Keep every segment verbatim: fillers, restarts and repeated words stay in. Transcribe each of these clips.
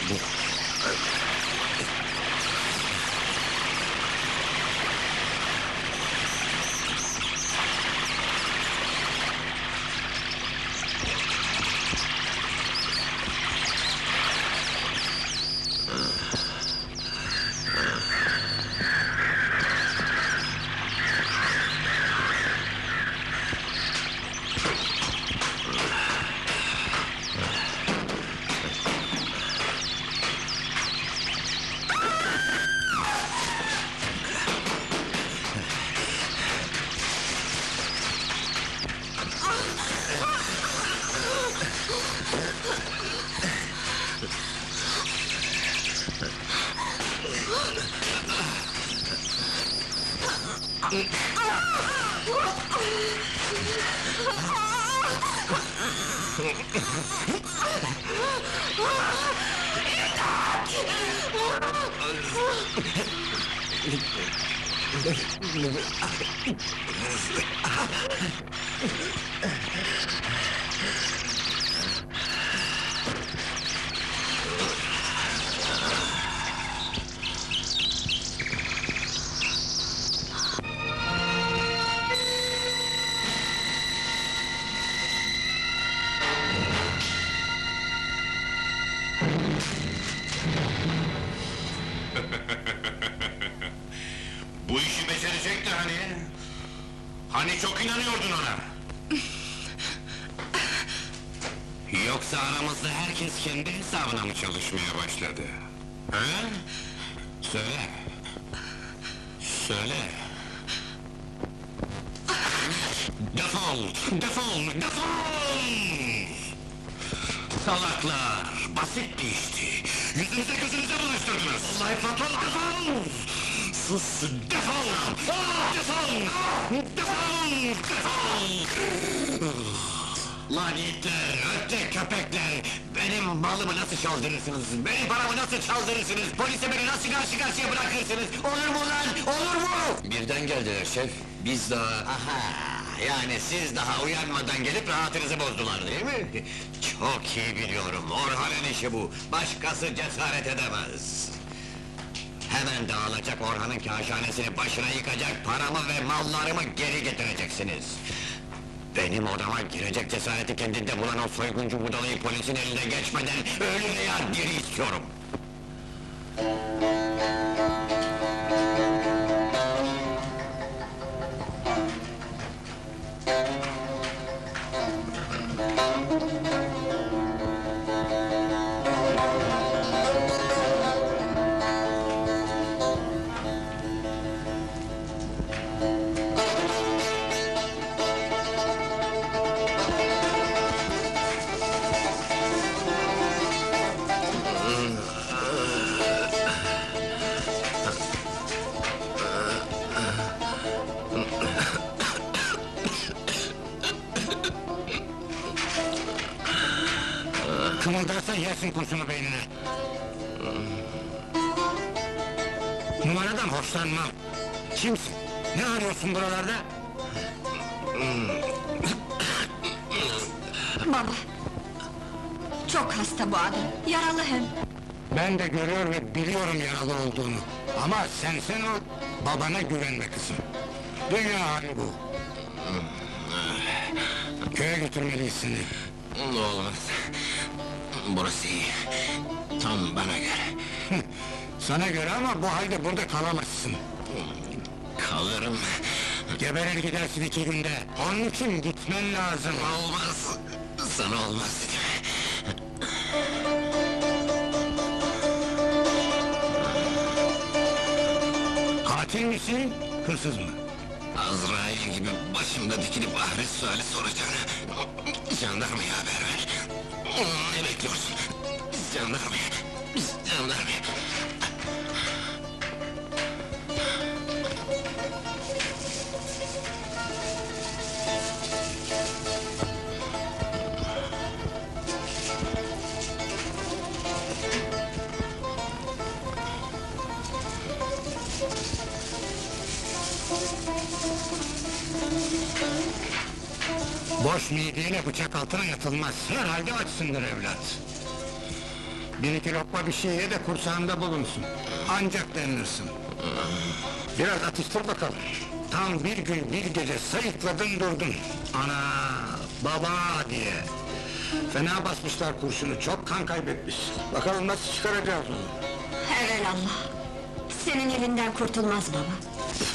Bu işi becerecekti hani? Hani çok inanıyordun ona? Yoksa aramızda herkes kendi hesabına mı çalışmaya başladı? Ha? Söyle! Söyle! Defol! Defol! Defol! Salaklar! Basit bir işti! Yüzünüze gözünüze buluşturdunuz! Vallahi patron! Defol! Sus! Defol! Defol! Defol! Defol! Lanetler, öte köpekler! Benim malımı nasıl çaldırırsınız? Benim paramı nasıl çaldırırsınız? Polise beni nasıl karşı karşıya bırakırsınız? Olur mu lan? Olur mu? Birden geldiler şef, biz daha... Aha! Yani siz daha uyanmadan gelip rahatınızı bozdular değil mi? Çok iyi biliyorum, Orhan'ın işi bu! Başkası cesaret edemez! Hemen dağılacak Orhan'ın kâşhanesini başına yıkacak, paramı ve mallarımı geri getireceksiniz! Benim odama girecek cesareti kendinde bulan o soyguncu budalayı polisin eline geçmeden ölü veya diri istiyorum! Kımıldarsan yersin kurşunu beynine! Numaradan hoşlanmam! Kimsin? Ne arıyorsun buralarda? Baba! Çok hasta bu adam, yaralı hem! Ben de görüyor ve biliyorum yaralı olduğunu! Ama sensin o, babana güvenme kızım! Dünya hali bu! Köye götürmeliyiz seni! Olmaz! Burası iyi, tam bana göre! Sana göre ama bu halde burada kalamazsın! Kalırım! Geberir gidersin iki günde! Onun için gitmen lazım! Olmaz! Sana olmaz dedim! Katil misin, hırsız mı? Azrail gibi başımda dikilip ahiret suali soracağını... Jandarmaya haber ver! Ne bekliyorsun? Jandarmaya! Jandarmaya! Boş mideyle bıçak altına yatılmaz, herhalde açsındır evlat! Bir iki lokma bir şey ye de kursağında bulunsun. Ancak denilirsin. Biraz atıştır bakalım. Tam bir gün bir gece sayıkladın durdun. Ana, baba diye. Fena basmışlar kurşunu, çok kan kaybetmiş. Bakalım nasıl çıkaracağız onu? Evelallah. Senin elinden kurtulmaz baba.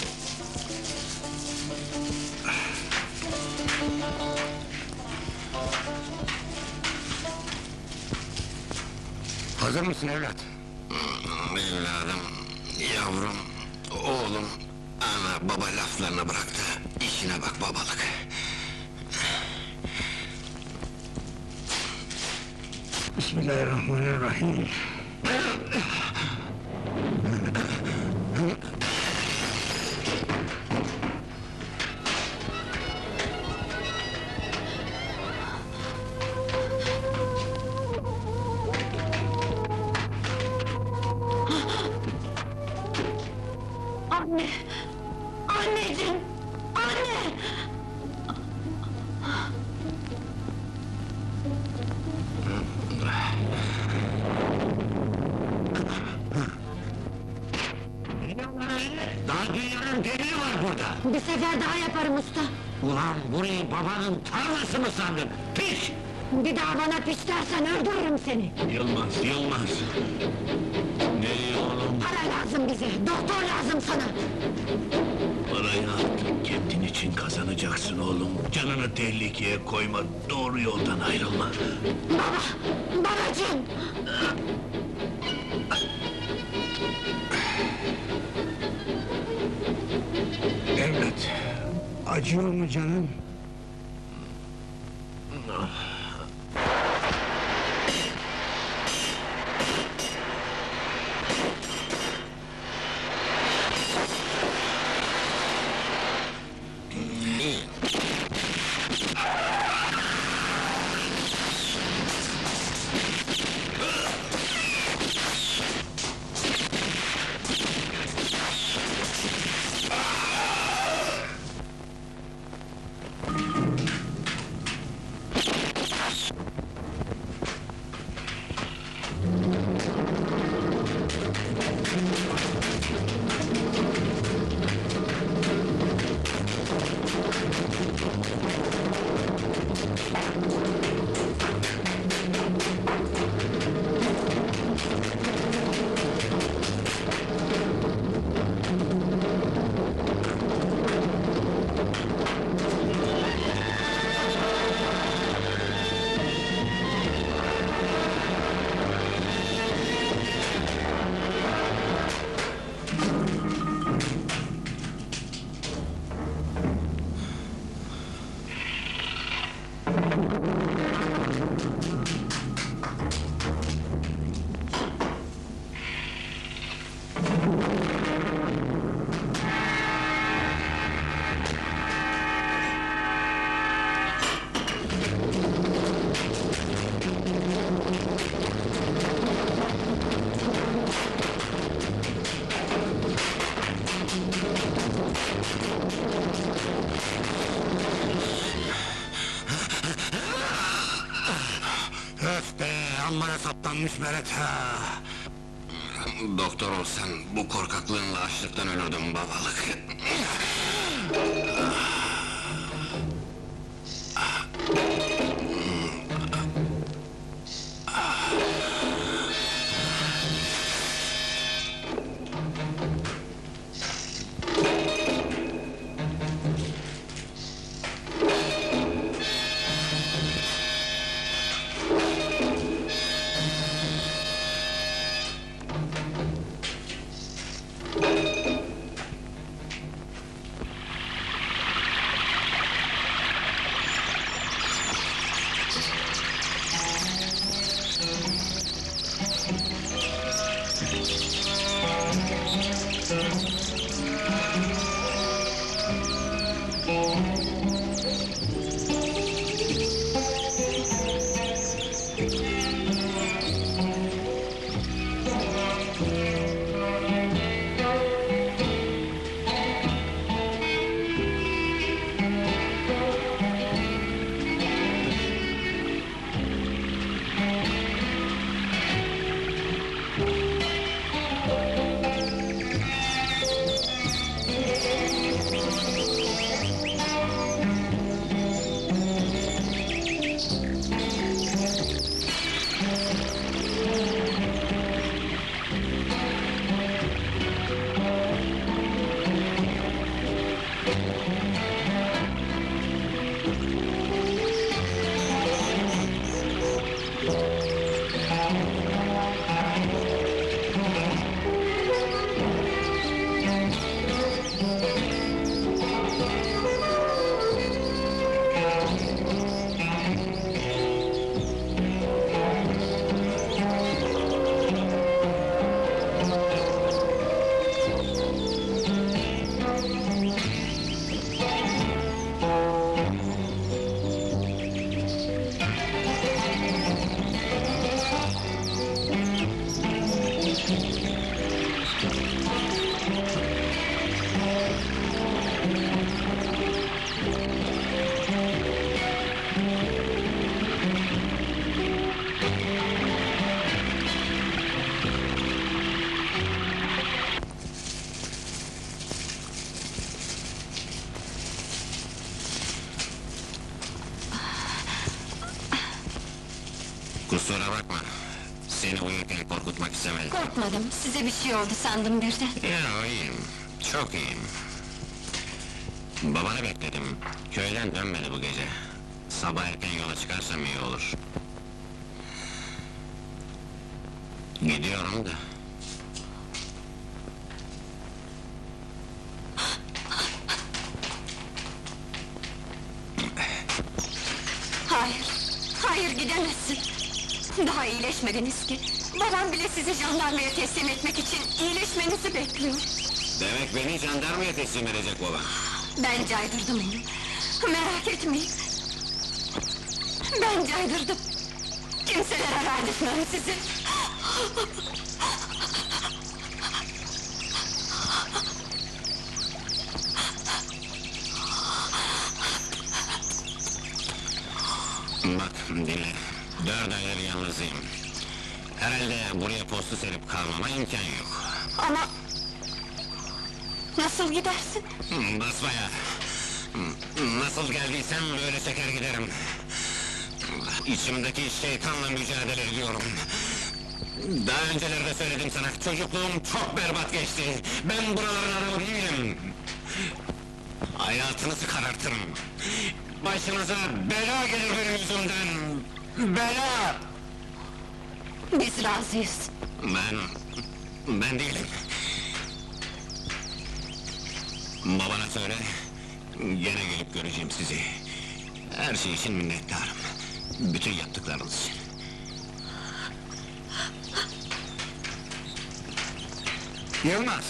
Hazır mısın evlat? Evladım, yavrum, oğlum, ana baba laflarını bırak da işine bak babalık. Bismillahirrahmanirrahim. Anne! Anneciğim! Anne! Daha dünyanın deliği var burada. Bir sefer daha yaparım usta. Ulan burayı babanın tarlası mı sandın? Piç! Bir daha bana piş dersen öldürürüm seni. Yılmaz, Yılmaz! Nereye oğlum? Para lazım bize, doktor lazım sana. Parayı artık kendin için kazanacaksın oğlum. Canını tehlikeye koyma, doğru yoldan ayrılma. Baba, babacığım! Evlat, acıyor mu canım? Öf be, amma da saplanmış Meret ha! Doktor olsan bu korkaklığınla açlıktan ölürdüm babalık. bakma. Seni uyurken korkutmak istemedim. Korkmadım, size bir şey oldu sandım birden. Ya iyiyim, çok iyiyim. Babanı bekledim. Köyden dönmedi bu gece. Sabah erken yola çıkarsam iyi olur. Gidiyorum da. Hayır, hayır gidemezsin. Daha iyileşmediniz ki. Babam bile sizi jandarmaya teslim etmek için iyileşmenizi bekliyor. Demek beni jandarmaya teslim edecek baba. Ben caydırdım onu. Merak etmeyin. Ben caydırdım. Kimselere verdirtmem sizi. Bak, dinle. Dört aydır yalnızıyım. Herhalde buraya postu serip kalmama imkan yok. Ama... Nasıl gidersin? Hmm, basmaya! Hmm, Nasıl geldiysem öyle çeker giderim. İçimdeki şeytanla mücadele ediyorum. Daha öncelerde söyledim sana, çocukluğum çok berbat geçti. Ben buraların adamı değilim. Hayatınızı karartırım. Başınıza bela gelir benim yüzümden. Bela! Biz razıyız. Ben... ben değilim. Babana söyle, gene gelip göreceğim sizi. Her şey için minnettarım. Bütün yaptıklarınız için. Yılmaz!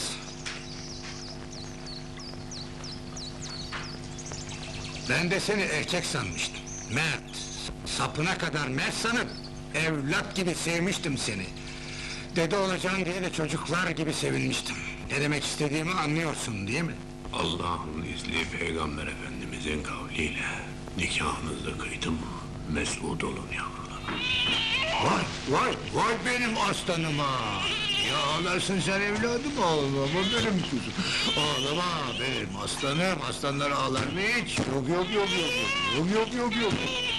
Ben de seni erkek sanmıştım. Mert, sapına kadar mert sanıp... ...evlat gibi sevmiştim seni. Dede olacaksın diye de çocuklar gibi sevinmiştim. Ne demek istediğimi anlıyorsun değil mi? Allah'ın izniyle Peygamber Efendimizin kavliyle nikahınızı kıydım, mesut olun yavrularım. Vay, vay, vay benim aslanıma! Ya ağlarsın sen evladım, ağlama benim kuzum. Ağlama benim aslanım, aslanlar ağlar mı hiç? Yok, yok, yok, yok, yok, yok, yok, yok, yok.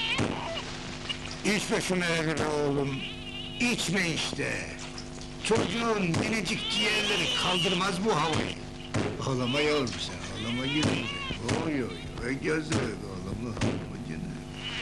İçme şu mereviri oğlum, içme işte. Çocuğun minicik ciğerleri kaldırmaz bu havayı. Ağlama yavrum sen, ağlama gülüm. Oy oy, oy gözüm, ağlama, ağlama canım.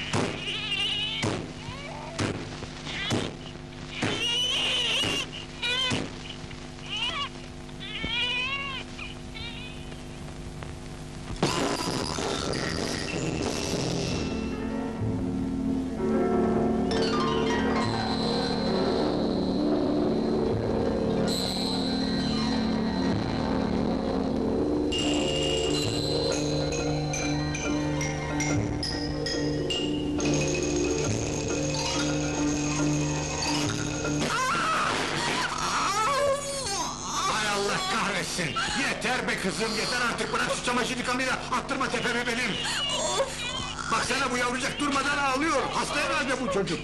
Hay Allah kahretsin! Yeter be kızım, yeter artık! Bırak şu çamaşır yıkamayı da attırma tepemi benim! Baksana bu yavrucak durmadan ağlıyor! Hasta herhalde bu çocuk!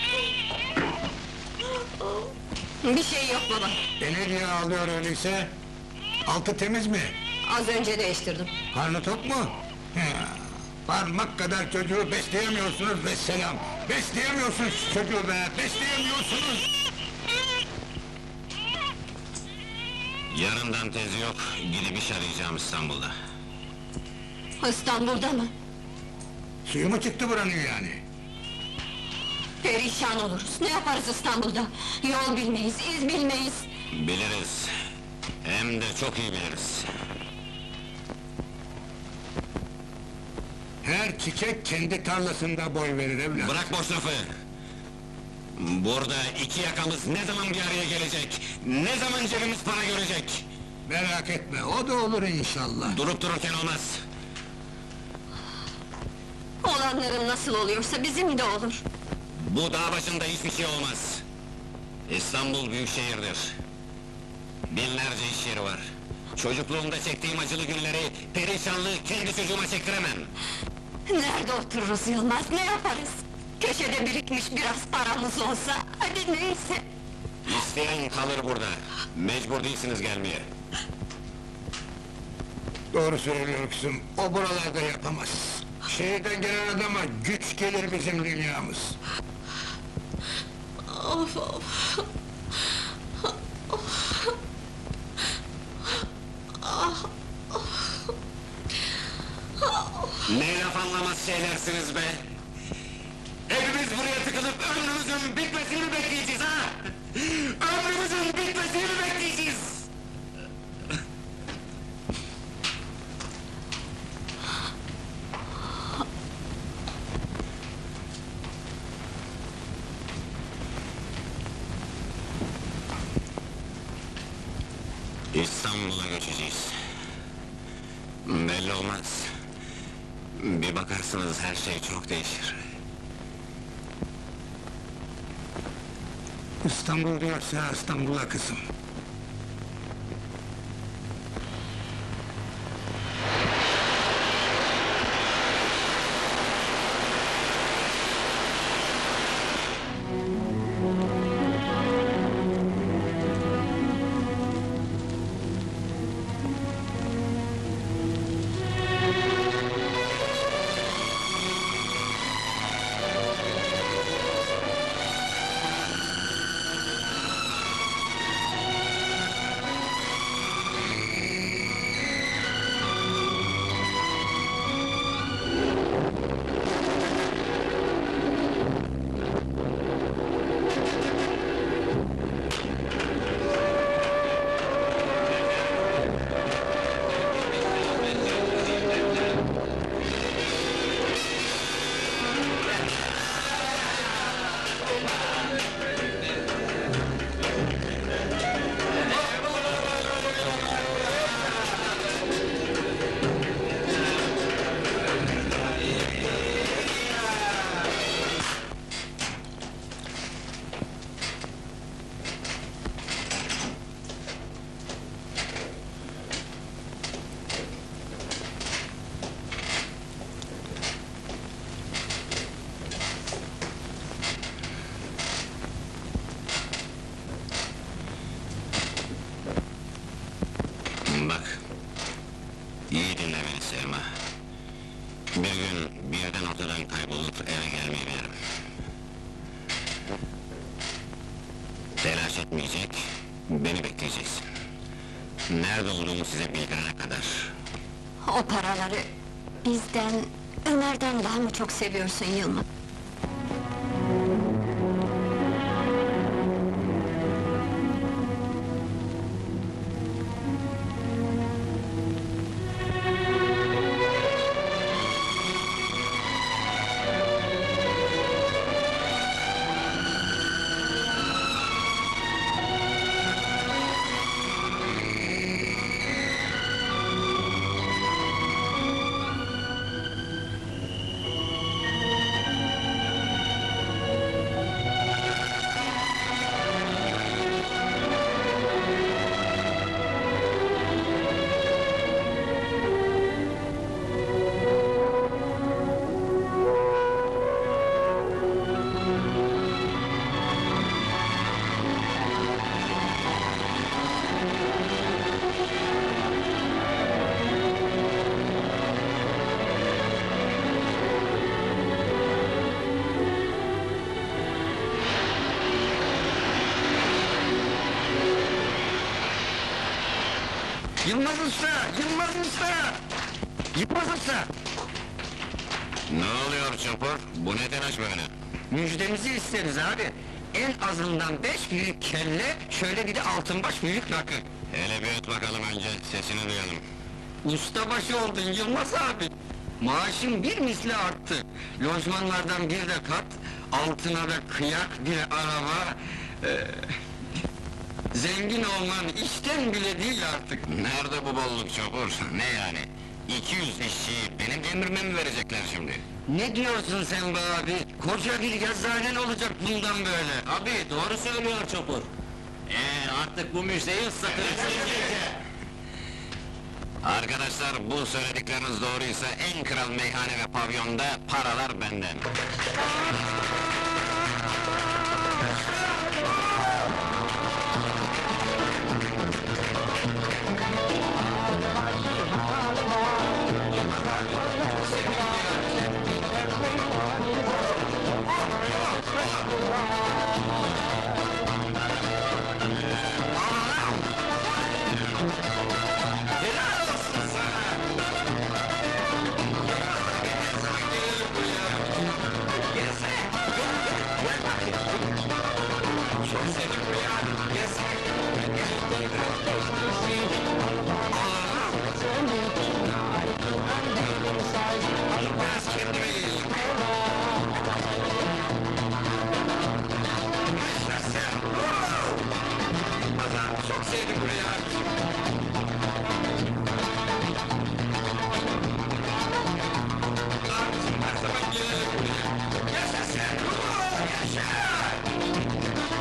Bir şey yok baba. E ne diye ağlıyor öyleyse? Altı temiz mi? Az önce değiştirdim. Karnı tok mu? He, parmak kadar çocuğu besleyemiyorsunuz vesselam! Besleyemiyorsunuz şu çocuğu be! Besleyemiyorsunuz! Yarından tezi yok, gidip iş arayacağım İstanbul'da. İstanbul'da mı? Suyu mu çıktı buranın yani? Perişan oluruz. Ne yaparız İstanbul'da? Yol bilmeyiz, iz bilmeyiz. Biliriz. Hem de çok iyi biliriz. Her çiçek kendi tarlasında boy verir evlat. Bırak boş lafı! Burada iki yakamız ne zaman bir araya gelecek? Ne zaman cebimiz para görecek? Merak etme, o da olur inşallah. Durup dururken olmaz. Olanların nasıl oluyorsa bizim de olur. Bu dağ başında hiçbir şey olmaz. İstanbul büyük şehirdir. Binlerce iş yeri var. Çocukluğumda çektiğim acılı günleri, perişanlığı kendi çocuğuma çektiremem. Nerede otururuz Yılmaz, ne yaparız? Köşede birikmiş biraz paramız olsa, hadi neyse. İsteyen kalır burada. Mecbur değilsiniz gelmeye. Doğru söylüyor kızım, o buralarda yapamaz. Şehirden gelen adama güç gelir bizim dünyamız. Of of! Ne laf anlamaz şeylersiniz be! Hepimiz buraya tıkılıp ömrümüzün bitmesini mi bekleyeceğiz ha? Ömrümüzün bitmesini mi bekleyeceğiz? İstanbul'a göçeceğiz. Belli olmaz. Bir bakarsınız her şey çok değişir. İstanbul diyorsa İstanbul'a kızım. Bak, iyi dinle beni Selma. Bir gün birden ortadan kaybolup eve gelmeyebilirim. Telaş etmeyecek, beni bekleyeceksin. Nerede olduğumu size bildirene kadar. O paraları bizden, Ömer'den daha mı çok seviyorsun Yılmaz? Yılmaz Usta! Yılmaz Usta! Yılmaz Usta! Ne oluyor Çopur? Bu ne telaş böyle? Müjdemizi isteriz abi. En azından beş büyük kelle, şöyle bir de altınbaş büyük rakı. Hele bir öt bakalım önce, sesini duyalım. Ustabaşı oldun Yılmaz abi. Maaşım bir misli arttı. Lojmanlardan bir de kat, altına da kıyak, bir araba... Ee, zengin olman işten bile değil artık. Nerede bu bolluk Çopur? Ne yani? iki yüz işçiyi benim emrime mi verecekler şimdi? Ne diyorsun sen be abi? Koca bir yazıhanen olacak bundan böyle. Abi doğru söylüyor Çopur. Ee artık bu müjdeyi ıslatırız. Arkadaşlar bu söyledikleriniz doğruysa en kral meyhane ve pavyonda paralar benden. Çok sevdim burayı abicim. Abicim her zaman gelelim buraya. Yaşasın! Yaşa!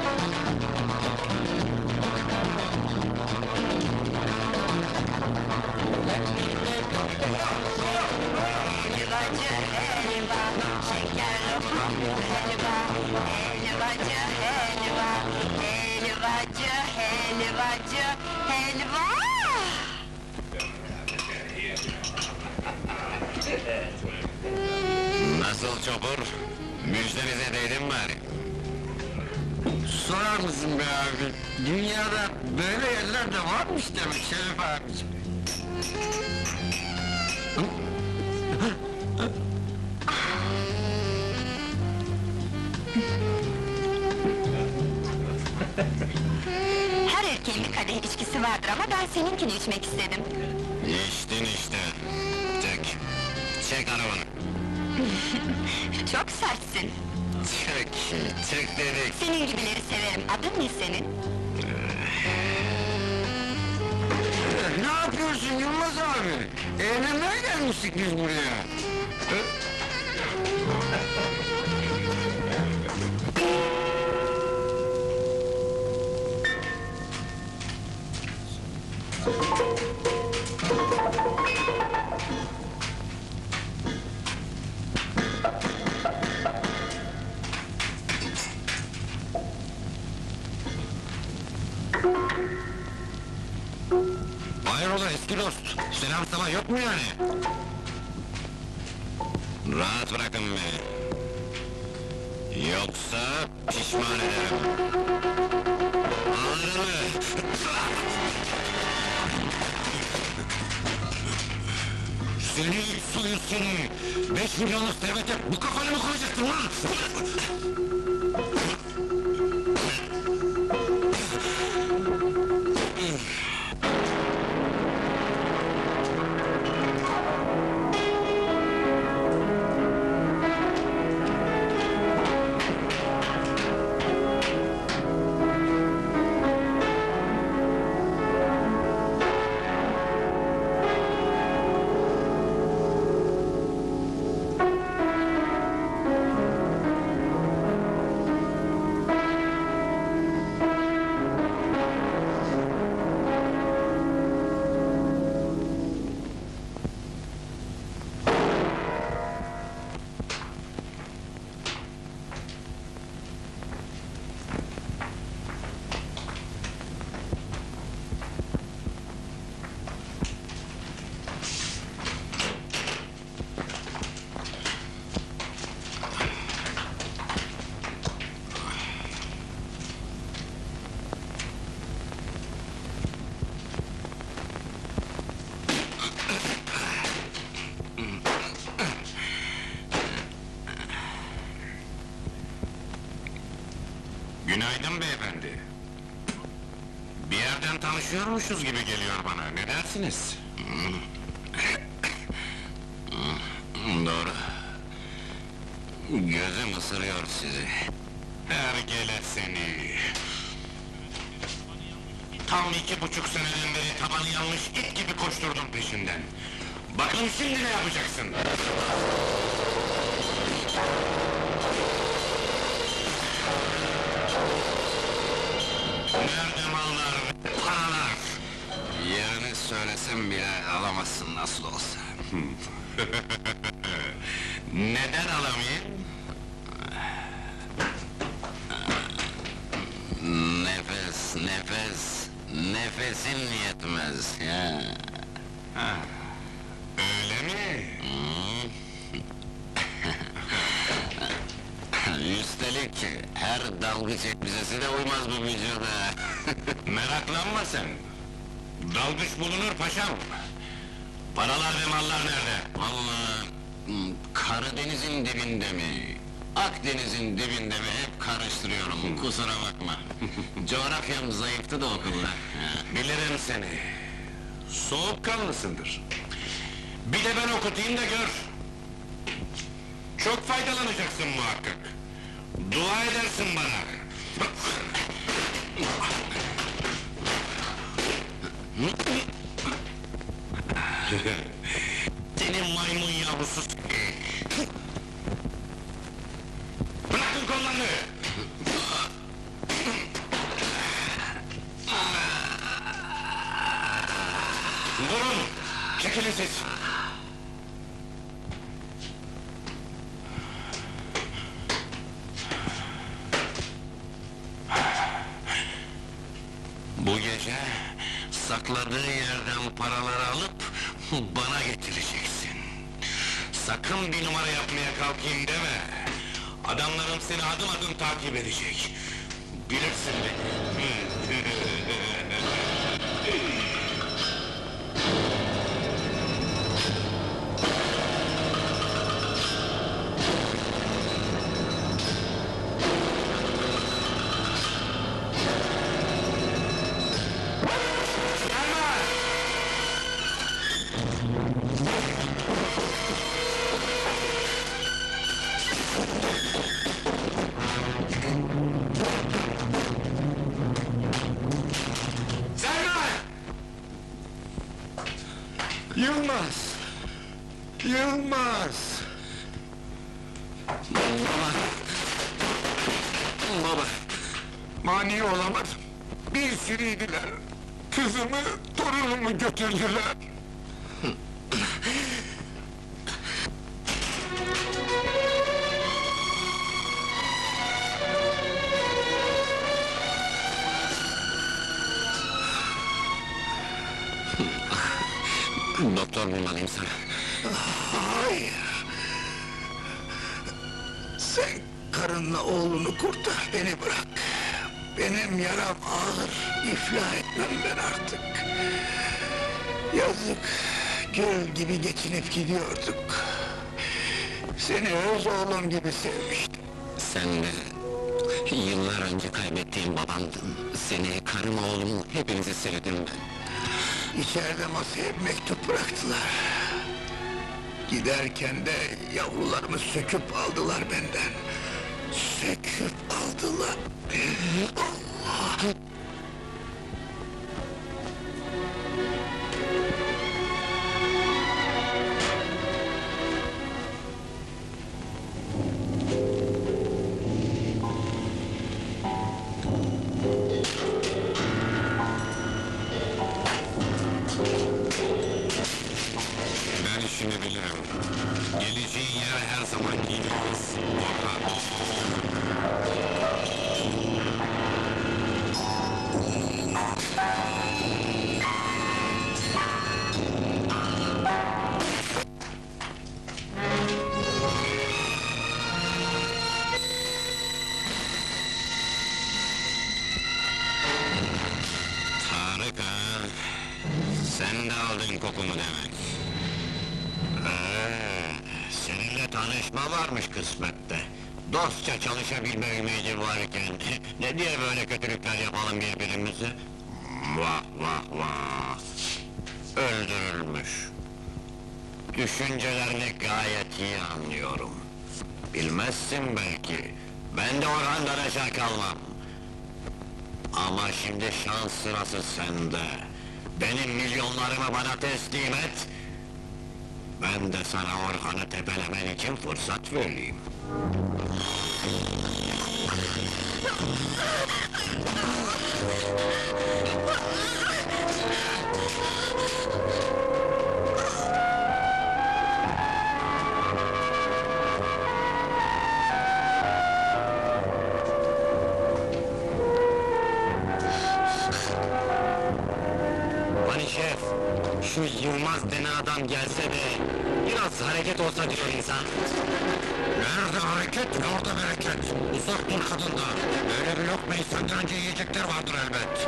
Helvacı helva, şeker lokum helva, helvacı helva, helvacı helvacı helva. Nasıl Çopur? Müjdenize değdim bari. Sorar mısın be abi? Dünyada böyle yerler de varmış demek Şerif abicim. Her erkeğin bir kadeh içkisi vardır ama ben seninkini içmek istedim. İçtin işte. Çek. Çek arabanı. Çok sertsin. Çek. Çek dedik. Senin gibileri severim. Adın ne senin? Ne yapıyorsun Yılmaz abi? Eğlenmeye gelmiştik biz buraya. Hayrola eski dost? Selam sana yok mu yani? Rahat bırakın beni. Yoksa pişman ederim. Anladın mı? Seni suyu seni! Beş milyonluk servete bu kafanı mı koyacaktın lan? Günaydın beyefendi. Bir yerden tanışıyormuşuz gibi geliyor bana, ne dersiniz? Doğru. Gözüm ısırıyor sizi. Ergele seni! Tam iki buçuk seneden beri tabanı yanmış it gibi koşturdum peşinden. Bakın şimdi ne yapacaksın? Nerede mallar, paralar? Yerini söylesem bile alamazsın nasıl olsa. Neden alamayayım? Nefes, nefes, nefesin yetmez ya. Ha, öyle mi? Üstelik her dalgıç elbisesi de uymaz bu vücuda. Meraklanma sen. Dalgıç bulunur paşam. Paralar ve mallar nerede? Vallahi hmm, Karadeniz'in dibinde mi? Akdeniz'in dibinde mi hep karıştırıyorum, kusura bakma. Coğrafyam zayıftı da okulda. Bilirim seni. Soğukkanlısındır. Bir de ben okutayım da gör. Çok faydalanacaksın muhakkak. Dua edersin bana. Senin maymun yavrusu! Bırakın kollarını! Durun! Çekilin siz! Bu gece sakladığı yerden paraları alıp bana getireceksin. Sakın bir numara yapmaya kalkayım deme. Adamlarım seni adım adım takip edecek. Bilirsin beni. Yılmaz! Yılmaz! Baba! Baba! Mani olamadım. Bir sürüydüler. Kızımı, torunumu götürdüler. Doktor bulmalıyım sana. Hayır! Sen karınla oğlunu kurtar, beni bırak. Benim yaram ağır, iflah etmem ben artık. Yazık, gül gibi geçinip gidiyorduk. Seni öz oğlum gibi sevmiştim. Sen de yıllar önce kaybettiğim babandın. Seni, karım, oğlumu, hepinizi sevdim ben. İçeride masaya bir mektup bıraktılar. Giderken de yavrularımı söküp aldılar benden. Söküp aldılar. Allah! Ben işini bilirim. Geleceğin yer her zaman gidiyoruz. Orhan. Tarık ha! Sen de aldın kokumu demek. Ee, seninle tanışma varmış kısmette. Dostça çalışabilme ümidi varken, ne diye böyle kötülükler yapalım birbirimize? Vah vah vah! Öldürülmüş. Düşüncelerini gayet iyi anlıyorum. Bilmezsin belki, ben de Orhan'dan aşağı kalmam. Ama şimdi şans sırası sende. Benim milyonlarımı bana teslim et, ben de sana Orhan'ı tepelemen için fırsat vereyim. Hani şef, şu Yılmaz denen adam gelse de biraz hareket olsa diyor insan. Nerede hareket, orada bereket. Uzak dur kadından. Böyle bir lokmayı senden önce yiyecekler vardır elbet.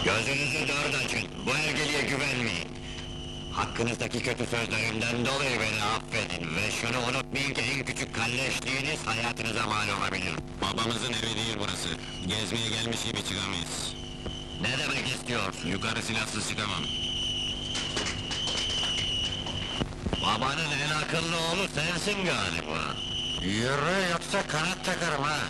Gözünüzü dört açın, bu ergeliğe güvenmeyin. Hakkınızdaki kötü sözlerimden dolayı beni affedin ve şunu unutmayın ki en küçük kalleşliğiniz hayatınıza mal olabilir. Babamızın evi değil burası. Gezmeye gelmiş gibi çıkamayız. Ne demek istiyorsun? Yukarı silahsız çıkamam. Babanın en akıllı oğlu sensin galiba. Yürü yoksa kanat takarım ha!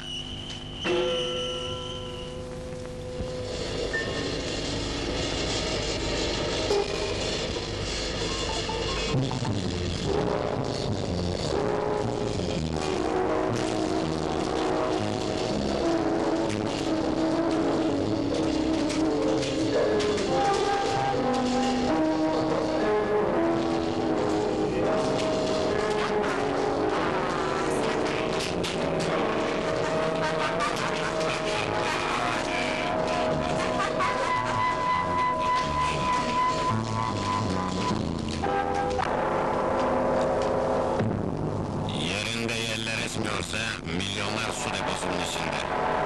Yerinde yerler esmiyorsa, milyonlar su deposunun içinde.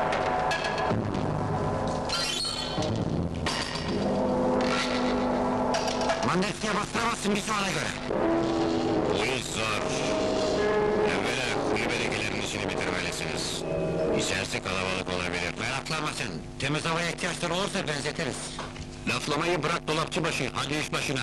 Mandestiye bastıramazsın bir ona göre! Bu iş zor. Evvela kulübedekilerin işini bitirmelisiniz. İçerisi kalabalık olabilir. Meraklanma sen, temiz havaya ihtiyaçları olursa benzeteriz. Laflamayı bırak dolapçı başı, hadi iş başına!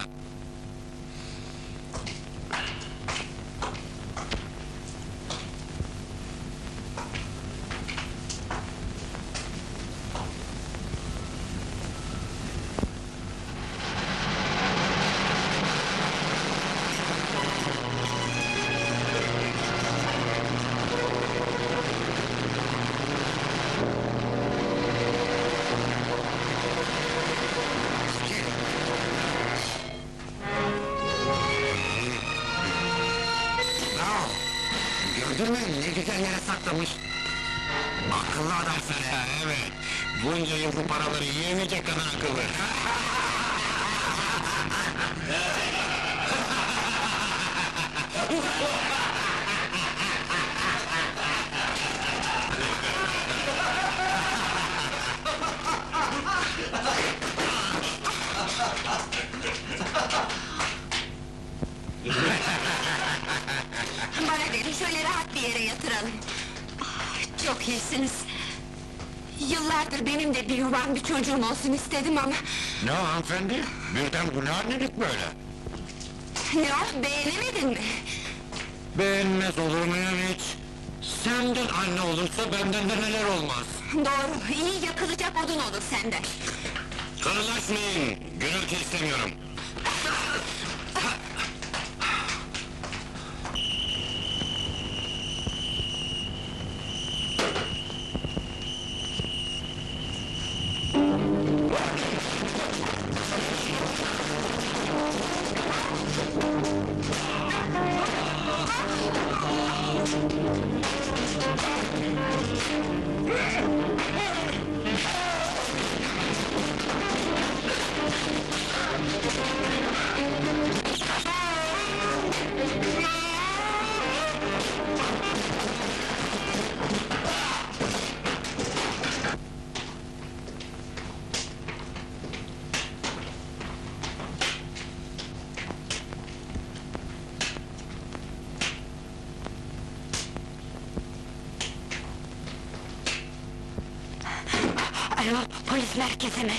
Bravo! Gördün mü ne güzel yere saklamış? Akıllı adamsın ya! Evet, bunca yıl bu paraları yiyemeyecek kadar akıllı. Bana verin, şöyle rahat bir yere yatıralım. Ah, çok iyisiniz. Yıllardır benim de bir yuvam, bir çocuğum olsun istedim ama... Ne o hanımefendi? Birden bu ne annelik böyle? Ne o, beğenemedin mi? Beğenmez olur muyum hiç? Senden anne olursa benden de neler olmaz? Doğru, iyi yakılacak odun olur senden. Karılaşmayın, gürültü istemiyorum. Alo, polis merkeze mi?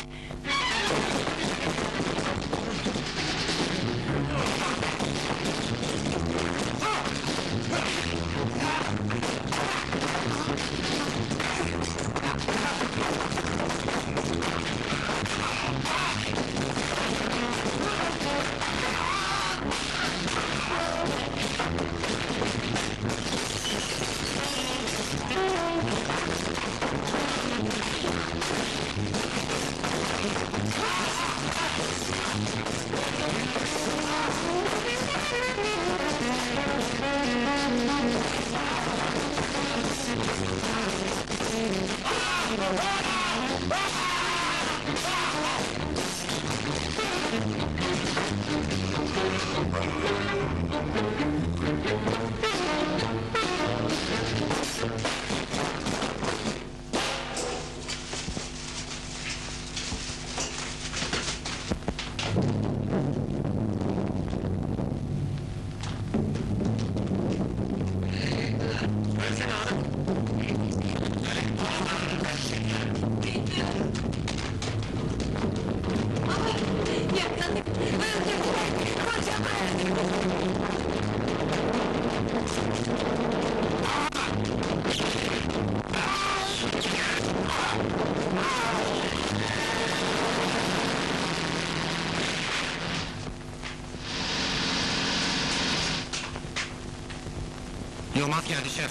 Yılmaz geldi şef.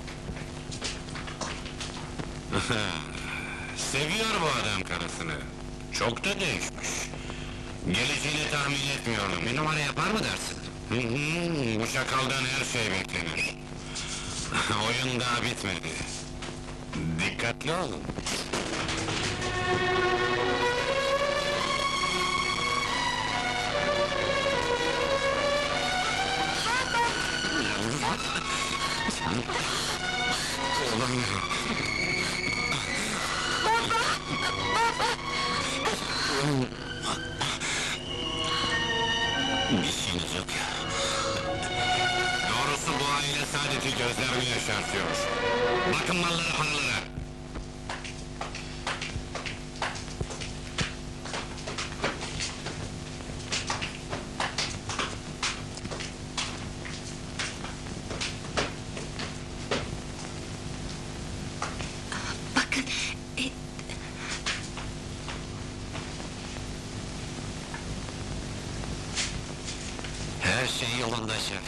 Seviyor bu adam karısını. Çok da değişmiş. Geleceğini tahmin etmiyordum. Bir numara yapar mı dersin? Hı hı, bu şakaldan her şey beklenir. Oyun daha bitmedi. Dikkatli olun. Oğlum. Bir şeyiniz yok ya. Doğrusu bu aile saadeti gözlerimi yaşartıyor. Bakın mallara, paralara. Bakın, e, Her şey yolunda şef.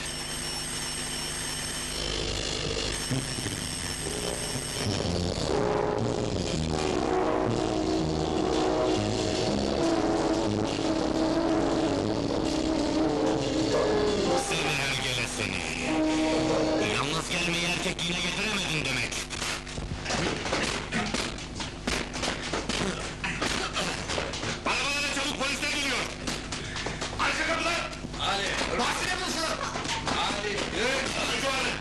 Seni hergele seni! Yalnız gelmeyi erkekliğine getiremedin demek! Arabalara çabuk, polisler geliyor! Arka kapılar! Hadi! Bahsine buluşalım! Hadi! Yürü! Hadi şu an!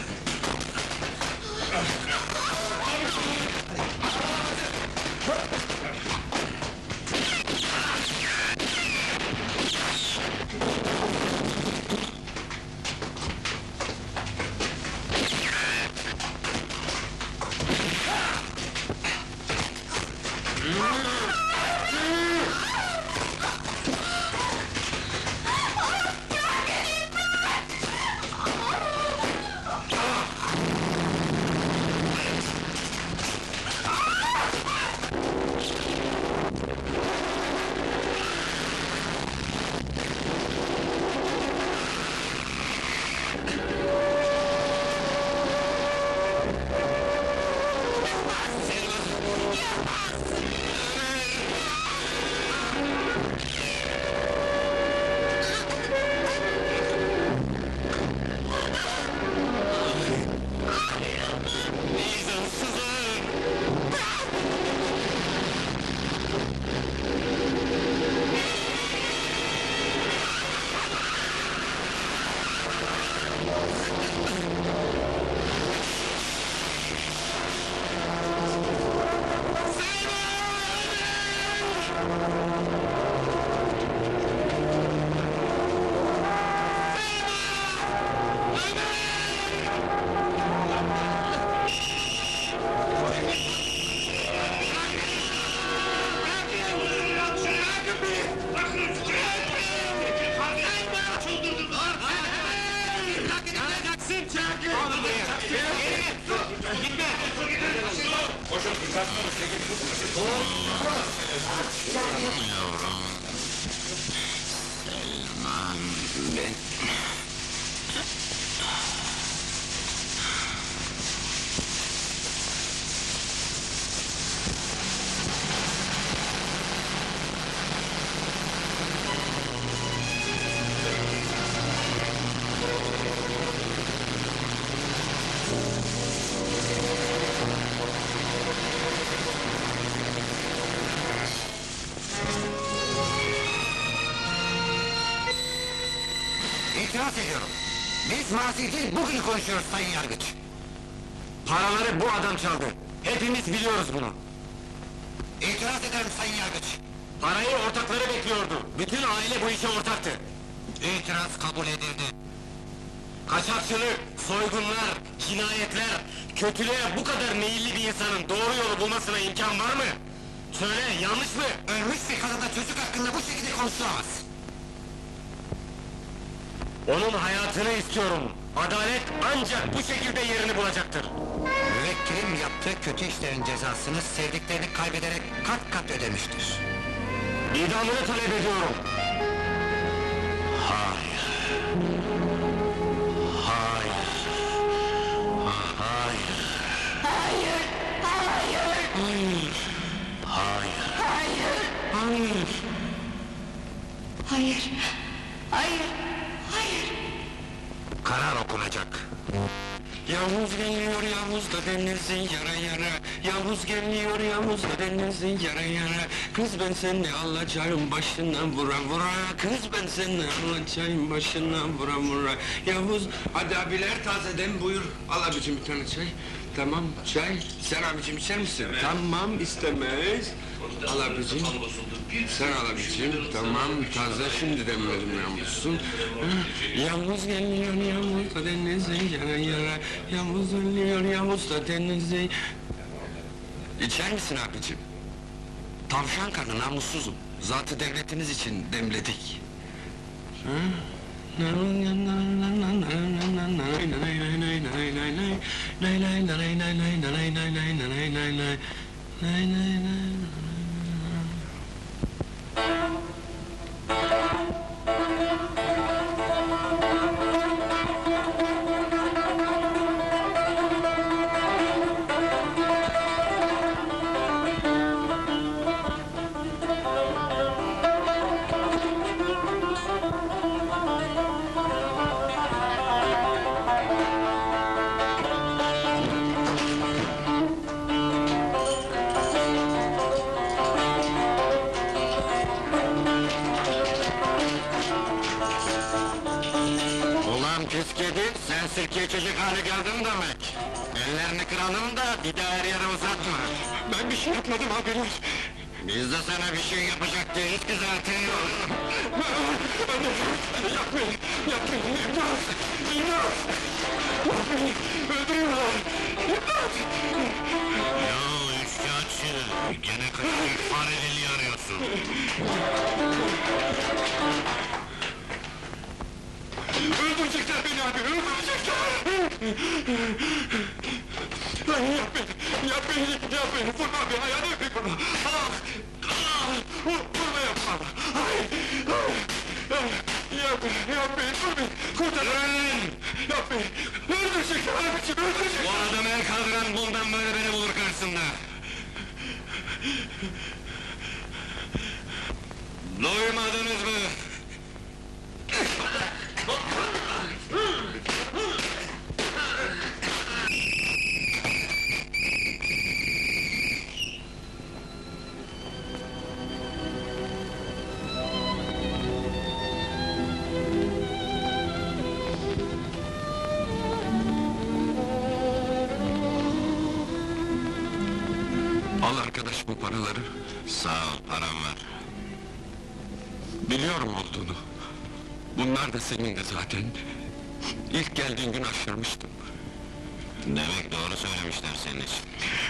Yavrum... Selman... Ben... İtiraz ediyorum. Biz mazi değil, bugünü konuşuyoruz Sayın Yargıç. Paraları bu adam çaldı. Hepimiz biliyoruz bunu. İtiraz ederim Sayın Yargıç. Parayı ortakları bekliyordu. Bütün aile bu işe ortaktı. İtiraz kabul edildi. Kaçakçılık, soygunlar, cinayetler, kötülüğe bu kadar meyilli bir insanın doğru yolu bulmasına imkan var mı? Söyle, yanlış mı? Ölmüş bir kadınla çocuk hakkında bu şekilde konuşulamaz. Onun hayatını istiyorum. Adalet ancak bu şekilde yerini bulacaktır. Müvekkilim yaptığı kötü işlerin cezasını sevdiklerini kaybederek kat kat ödemiştir. İdamını talep ediyorum. Hayır... Hayır... yavuz da denizin yara yara. Yavuz geliyor yavuz da denizin yara yara. Kız ben seni alacağım başından vura vura. Kız ben seni alacağım başından vura vura. Yavuz, hadi abiler tazeden buyur. Al abicim bir tane çay. Tamam, çay. Sen abicim içer misin? Tamam, istemez. Al abicim. Sen al abicim. Tamam, taze şimdi demledim yavuzsun. Yavuz geliyor yavuz da denizin yara yara. Yavuz geliyor yavuz da denizin... İçer misin abicim? Tavşan kanı, namussuzum. Zatı devletiniz için demledik. Ulan pis kedi, sen sirke içecek hale geldin demek. Ellerini kıralım da bir daha her yere uzatma. Ben bir şey yapmadım abiler. Biz de sana bir şey yapacak değiliz ki zaten. Yapmayın, yapmayın, imdat! İmdat! Yapmayın, öldürüyorlar! İmdat! Ya üçkağıtçı, gene kaçacak fare deliği arıyorsun. Öldürecekler beni abi, öldürecekler! Lan yapmayın, yapmayın, yapmayın! Vurma abi, ayağını öpeyim vurma! Ah! Ah! Vur- Vurma yapma! Ay! Ay! Ay! Yapmayın, yapmayın, vurmayın! Kurtarın! Yapmayın! Öldürecekler abicim, Bu öldürecekler! adamı el kaldıran bundan böyle beni bulur karşısında. Duymadınız mı? Al arkadaş bu paraları. Sağ ol, param var. Biliyorum olduğunu. Bunlar da senin de zaten. İlk geldiğin gün aşırmıştım. Demek doğru söylemişler senin için.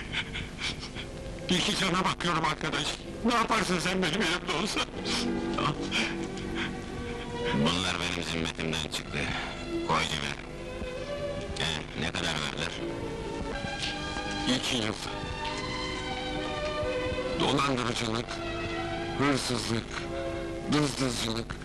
İki cana bakıyorum arkadaş. Ne yaparsın sen benim elimde olsa? Al. Bunlar benim zimmetimden çıktı. Koy cebe. He, ne kadar verdiler? İki yıl. Dolandırıcılık, hırsızlık, dızdızcılık.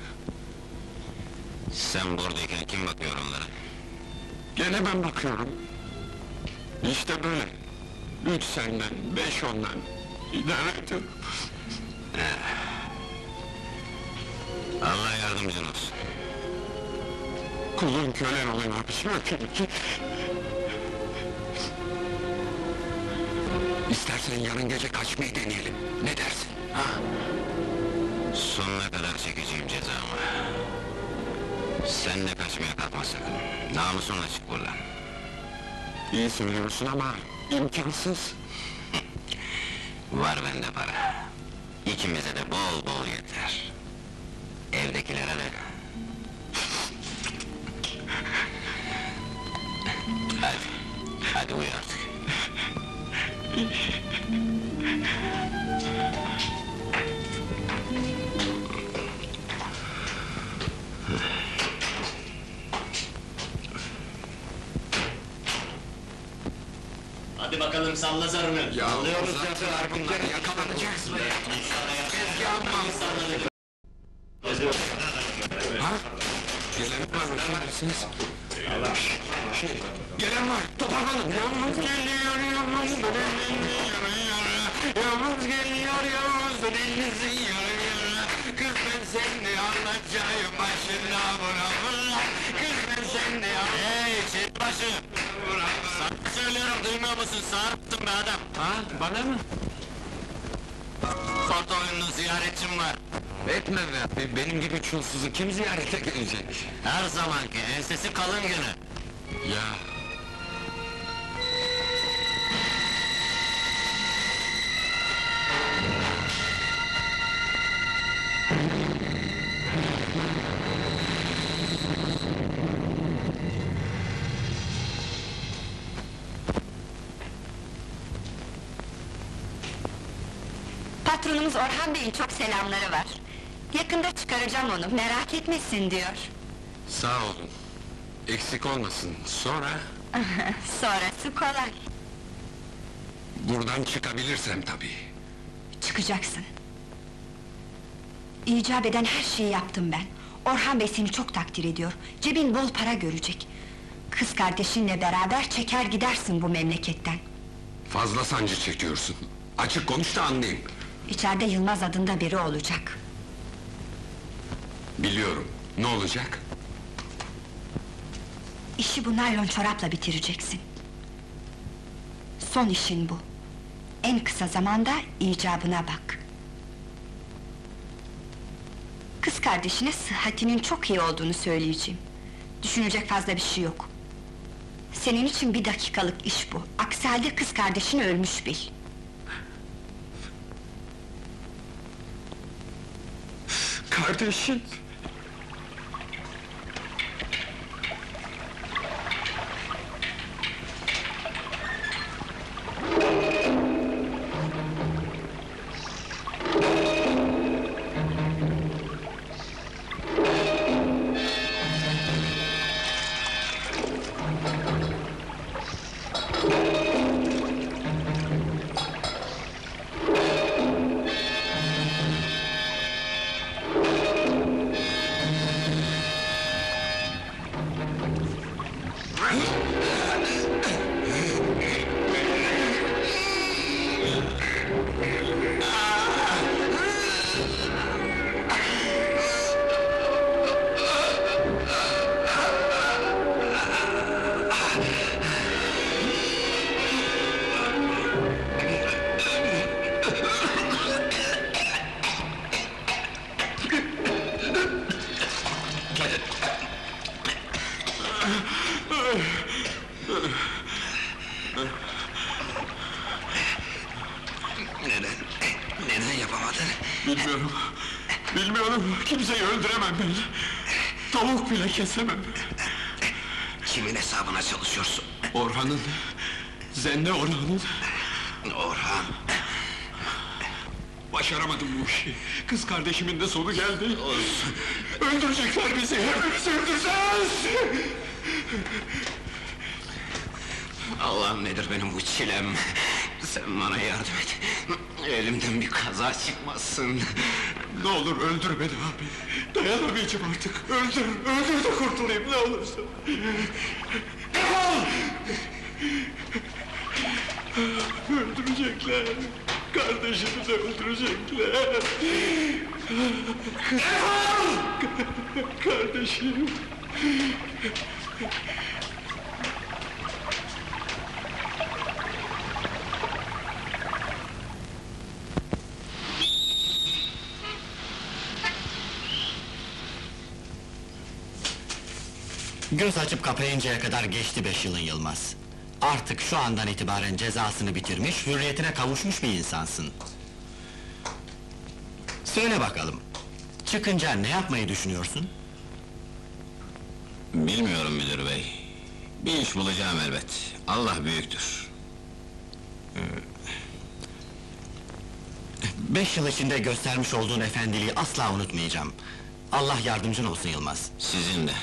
Sen buradayken kim bakıyor onlara? Gene ben bakıyorum. İşte böyle. Üç senden, beş ondan. İdare ediyorum. Allah yardımcın olsun. Kulun kölen olayım abiciğim, öpeyim ki. İstersen yarın gece kaçmayı deneyelim. Ne dersin? Ha? Sonuna kadar çekeceğim cezamı. Sen de kaçmaya kalkma sakın. Namusunla çık buradan. İyi söylüyorsun ama imkansız. Var bende para. İkimize de bol bol yeter. Evdekilere de. Hadi, hadi uyu artık. Hadi bakalım salla zarını. Ya uzattılar bunları, yakalanacaksın. Ha? Gelen var mı? Kimsiniz? Şey, gelen var, toparlanın. Yalnız geliyor, yalnız denizin yara yara. Yalnız geliyor, yalnız denizin yara yara. Kız ben seni alacağım başına vura vura. Kız ben seni alacağım. Hey çiftbaşı! Sana söylüyorum duymuyor musun? Sağırttın be adam! Ha, bana mı? Foto oyunlu ziyaretçim var. Etme be, benim gibi çulsuzu kim ziyarete gelecek? Her zamanki ensesi kalın günü. Ya, Patronumuz Orhan Bey'in çok selamları var. Yakında çıkaracağım onu, merak etmesin diyor. sağ olun. Eksik olmasın, sonra... Sonrası kolay. Buradan çıkabilirsem tabii. Çıkacaksın. İcap eden her şeyi yaptım ben. Orhan Bey seni çok takdir ediyor. Cebin bol para görecek. Kız kardeşinle beraber çeker gidersin bu memleketten. Fazla sancı çekiyorsun. Açık konuş da anlayayım. İçeride Yılmaz adında biri olacak. Biliyorum, ne olacak? İşi bu naylon çorapla bitireceksin. Son işin bu. En kısa zamanda icabına bak. Kız kardeşine sıhhatinin çok iyi olduğunu söyleyeceğim. Düşünecek fazla bir şey yok. Senin için bir dakikalık iş bu. Aksi halde kız kardeşin ölmüş bil. Kardeşim! Neden? Neden yapamadın? Bilmiyorum. Bilmiyorum. Kimseyi öldüremem ben. Tavuk bile kesemem. Kimin hesabına çalışıyorsun? Orhan'ın... Zenne Orhan'ın... Orhan! Başaramadım bu işi. Kız kardeşimin de sonu geldi. Olsun! Öldürecekler bizi. Hepimizi öldüreceğiz. Allah'ım nedir benim bu çilem? Sen bana yardım et. Elimden bir kaza çıkmasın. Ne olur öldür beni abi. Dayanamayacağım artık. Öldür, öldür de kurtulayım ne olursa. Defol! Öldürecekler. Kardeşimi de öldürecekler. Defol! Kardeşim. Göz açıp kapayıncaya kadar geçti beş yılın Yılmaz. Artık şu andan itibaren cezasını bitirmiş, hürriyetine kavuşmuş bir insansın. Söyle bakalım, çıkınca ne yapmayı düşünüyorsun? Bilmiyorum müdür bey. Bir iş bulacağım elbet. Allah büyüktür. Beş yıl içinde göstermiş olduğun efendiliği asla unutmayacağım. Allah yardımcın olsun Yılmaz. Sizin de.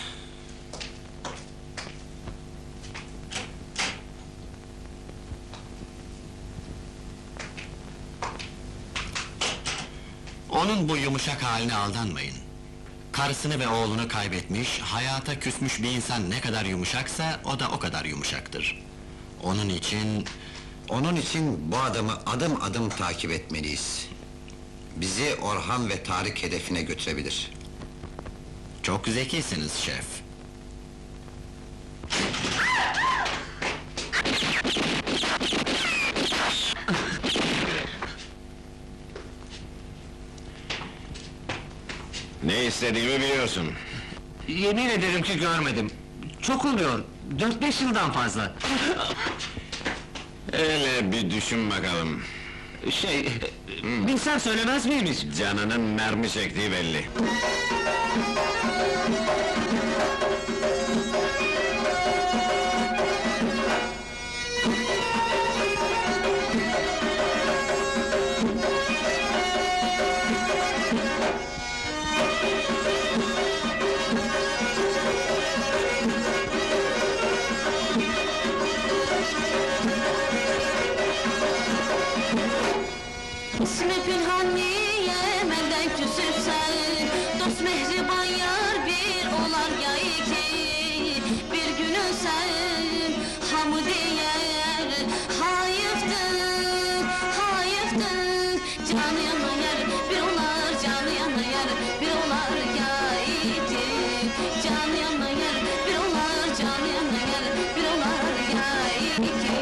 Onun bu yumuşak haline aldanmayın. Karısını ve oğlunu kaybetmiş, hayata küsmüş bir insan ne kadar yumuşaksa, o da o kadar yumuşaktır. Onun için... Onun için bu adamı adım adım takip etmeliyiz. Bizi Orhan ve Tarık hedefine götürebilir. Çok zekisiniz şef. Ne istediğimi biliyorsun. Yemin ederim ki görmedim. Çok oluyor, dört beş yıldan fazla. Hele bir düşün bakalım. Şey, bilsem söylemez miymiş? Canının mermi çektiği belli. İsmi Pünhan niye menden küsürsen, dost mehriban yar bir olar ya iki. Bir günü sen hamı diyer, hayıftın, hayıftın. Canı yanan yer bir olar, canı yanan yer bir olar ya iki. Canı yanan yer bir olar, canı yanan yer bir olar ya iki.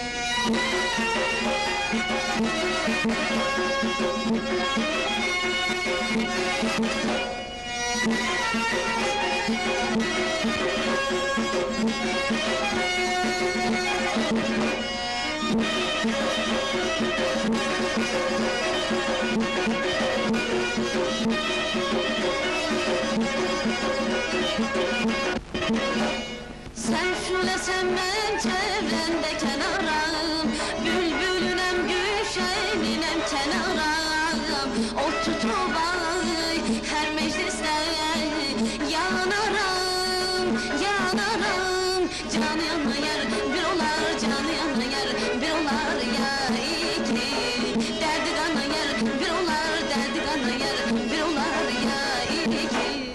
Sen şöyle sen ben çevrende kenarım, bülbülünem gülşeninem kenarım. O tutubay her mecliste yanarım, yanarım. Canı yanan yer bir olar, canı yanan yer bir olar ya iki. Derdi kanan yer bir olar, derdi kanan yer bir olar ya iki.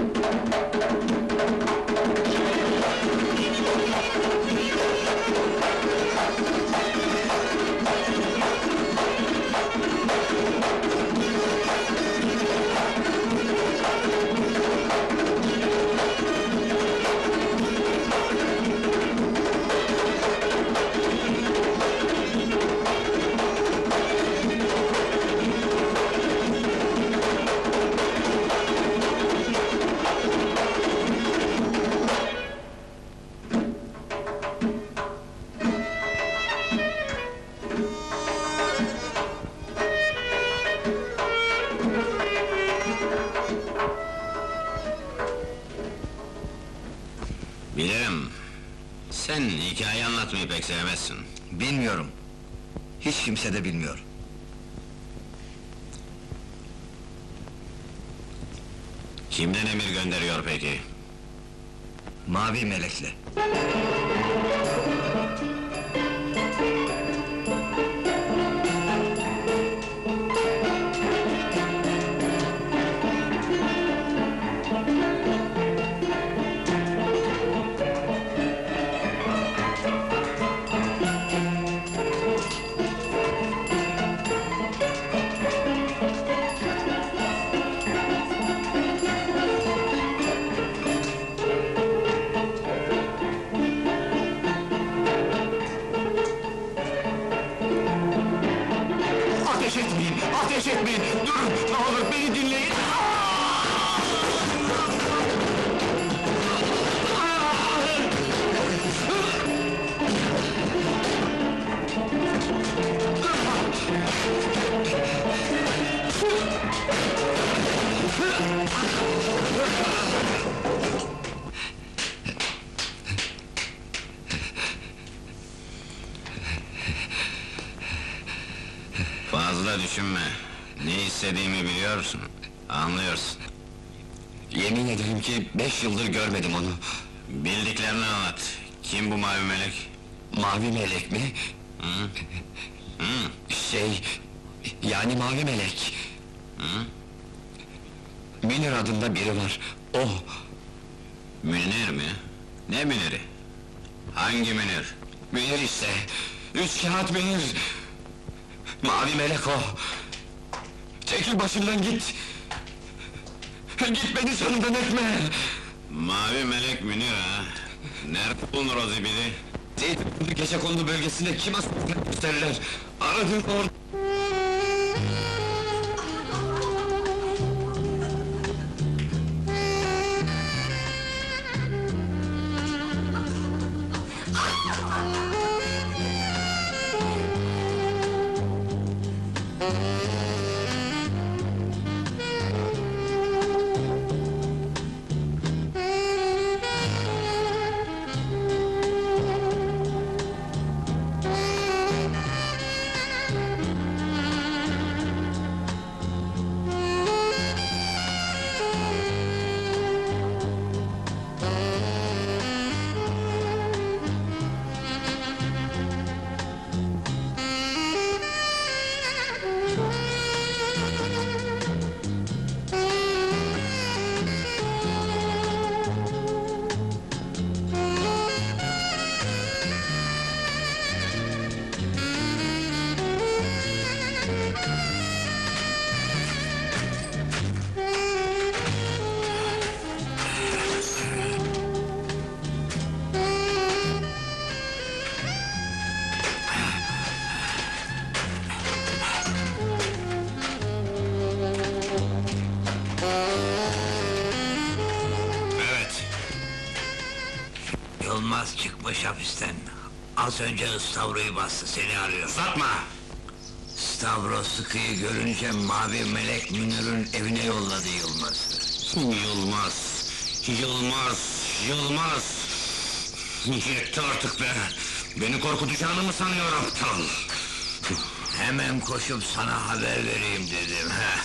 Bilirim. Sen hikaye anlatmayı pek sevmezsin. Bilmiyorum. Hiç kimse de bilmiyor. Kimden emir gönderiyor peki? Mavi melekle. Ateş etmeyin, ateş etmeyin! Durun, ne olur beni dinleyin! Fazla düşünme. Ne istediğimi biliyorsun. Anlıyorsun. Yemin ederim ki beş yıldır görmedim onu. Bildiklerini anlat. Kim bu mavi melek? Mavi melek mi? Hı? Hı? Şey... Yani mavi melek. Hı? Münir adında biri var. O. Münir mi? Ne Münir'i? Hangi Münir? Münir işte. Üç kağıt Münir. Mavi melek o. Çekil başımdan git! Git beni canımdan etme! Mavi melek Münir ha? Nerede bulunur o zibidi? Zeytinburnu Gecekondu bölgesinde kime s***ını gösterirler? Aradığım orada... Evet. Yılmaz çıkmış hapisten. Az önce Stavro'yu bastı, seni arıyor. Uzatma! Stavro sıkıyı görünce Mavi Melek Münir'in evine yolladı Yılmaz'ı. Yılmaz! Yılmaz! Yılmaz! Yetti artık be! Beni korkutacağını mı sanıyor aptal? Hemen koşup sana haber vereyim dedim.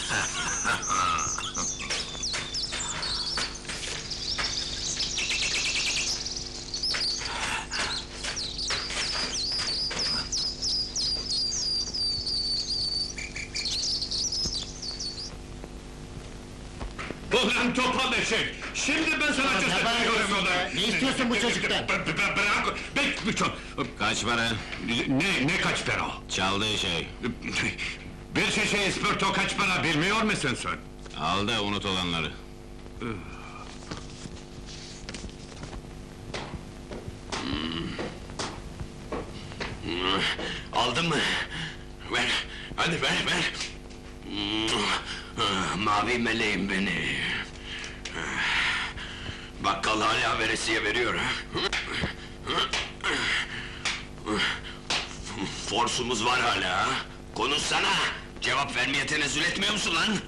Ulan topal eşek! Şimdi ben sana gösteriyorum ulan! Ne istiyorsun bu çocuktan? Bırak! Bek bir çok! Kaç para? Ne, ne kaç para? Çaldığı şey. Bir şişe ispirto kaç para bilmiyor musun sen? Al da unut olanları. Aldın mı? Ver, hadi ver, ver! Mavi meleğim beni! Bakkal hala veresiye veriyor ha? Forsumuz var hala ha? Konuşsana! Cevap vermeye tenezzül etmiyor musun lan?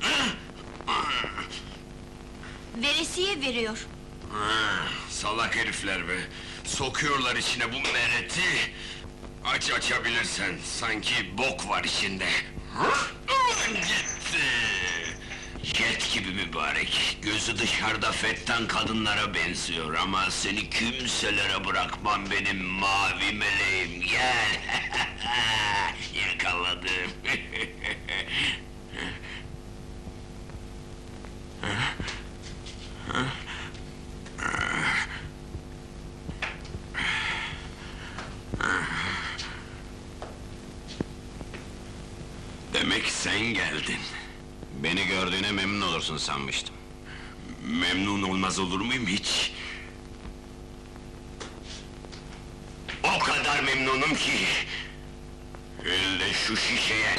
Veresiye veriyor. Ha, salak herifler be! Sokuyorlar içine bu mereti! Aç açabilirsen, sanki bok var içinde! Gitti! Jet gibi mübarek, gözü dışarıda fettan kadınlara benziyor ama seni kimselere bırakmam benim mavi meleğim, gel! Yakaladım! Demek sen geldin. Beni gördüğüne memnun olursun sanmıştım. Memnun olmaz olur muyum hiç? O kadar memnunum ki... Elde şu şişeye...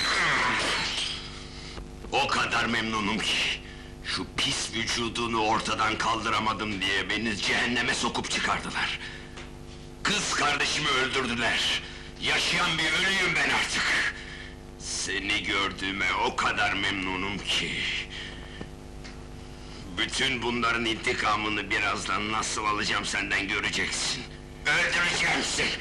O kadar memnunum ki... Şu pis vücudunu ortadan kaldıramadım diye beni cehenneme sokup çıkardılar. Kız kardeşimi öldürdüler. Yaşayan bir ölüyüm ben artık. Seni gördüğüme o kadar memnunum ki... Bütün bunların intikamını birazdan nasıl alacağım senden göreceksin. Öldüreceğim seni!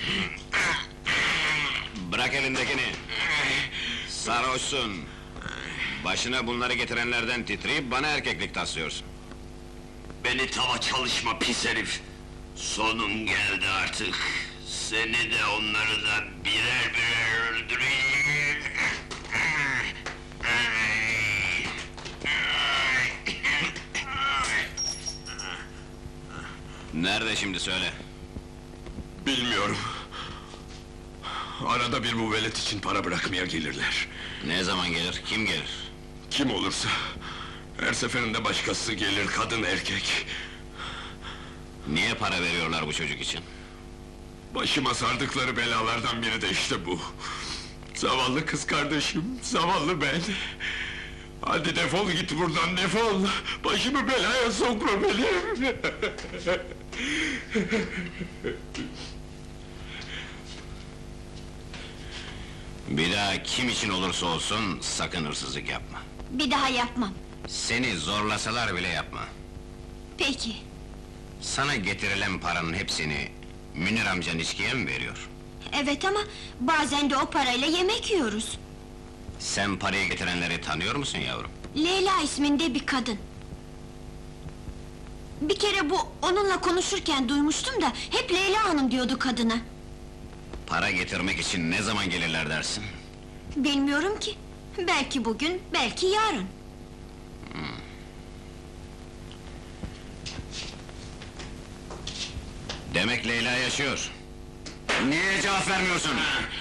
Bırak elindekini! Sarhoşsun! Başına bunları getirenlerden titreyip bana erkeklik taslıyorsun. Beni tava çalışma pis herif! Sonun geldi artık! Seni de onları da birer birer öldüreyim! Nerede şimdi söyle? Bilmiyorum. Arada bir bu velet için para bırakmaya gelirler. Ne zaman gelir, kim gelir? Kim olursa. Her seferinde başkası gelir, kadın erkek. Niye para veriyorlar bu çocuk için? Başıma sardıkları belalardan biri de işte bu. Zavallı kız kardeşim, zavallı ben. Hadi defol git buradan, defol! Başımı belaya sokma benim! Bir daha kim için olursa olsun sakın hırsızlık yapma. Bir daha yapmam. Seni zorlasalar bile yapma. Peki. Sana getirilen paranın hepsini Münir amcan içkiye mi veriyor? Evet ama bazen de o parayla yemek yiyoruz. Sen parayı getirenleri tanıyor musun yavrum? Leyla isminde bir kadın. Bir kere bu onunla konuşurken duymuştum da hep Leyla Hanım diyordu kadına. Para getirmek için ne zaman gelirler dersin? Bilmiyorum ki. Belki bugün, belki yarın. Demek Leyla yaşıyor. Niye cevap vermiyorsun?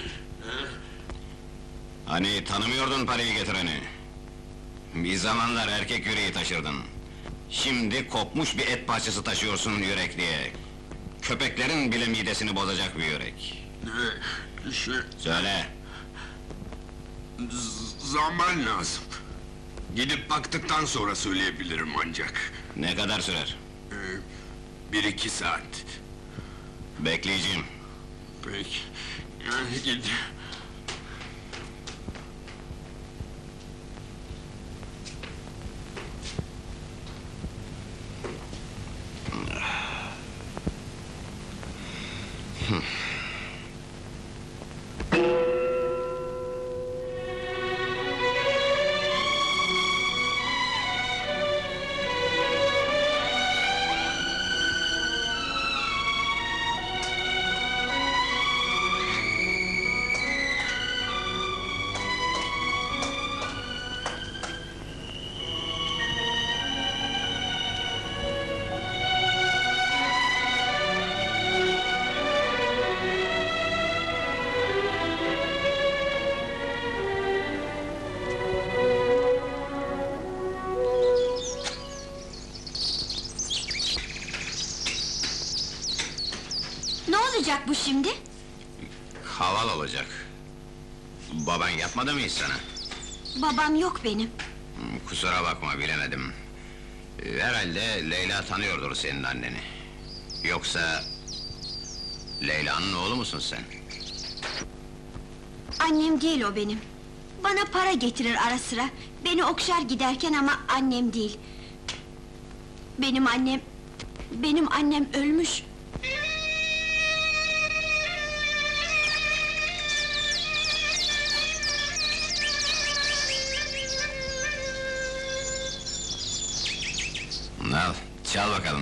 Hani tanımıyordun parayı getireni? Bir zamanlar erkek yüreği taşırdın. Şimdi kopmuş bir et parçası taşıyorsun yürek diye. Köpeklerin bile midesini bozacak bir yürek. Şey, Söyle. zaman lazım. Gidip baktıktan sonra söyleyebilirim ancak. Ne kadar sürer? Ee, bir iki saat. Bekleyeceğim. Peki. Yani gid. Ne olacak bu şimdi? Haval olacak. Baban yapmadı mı hiç sana? Babam yok benim. Hmm, Kusura bakma, bilemedim. Ee, Herhalde Leyla tanıyordur senin anneni. Yoksa... Leyla'nın oğlu musun sen? Annem değil o benim. Bana para getirir ara sıra. Beni okşar giderken ama annem değil. Benim annem... Benim annem ölmüş. Al, çal bakalım.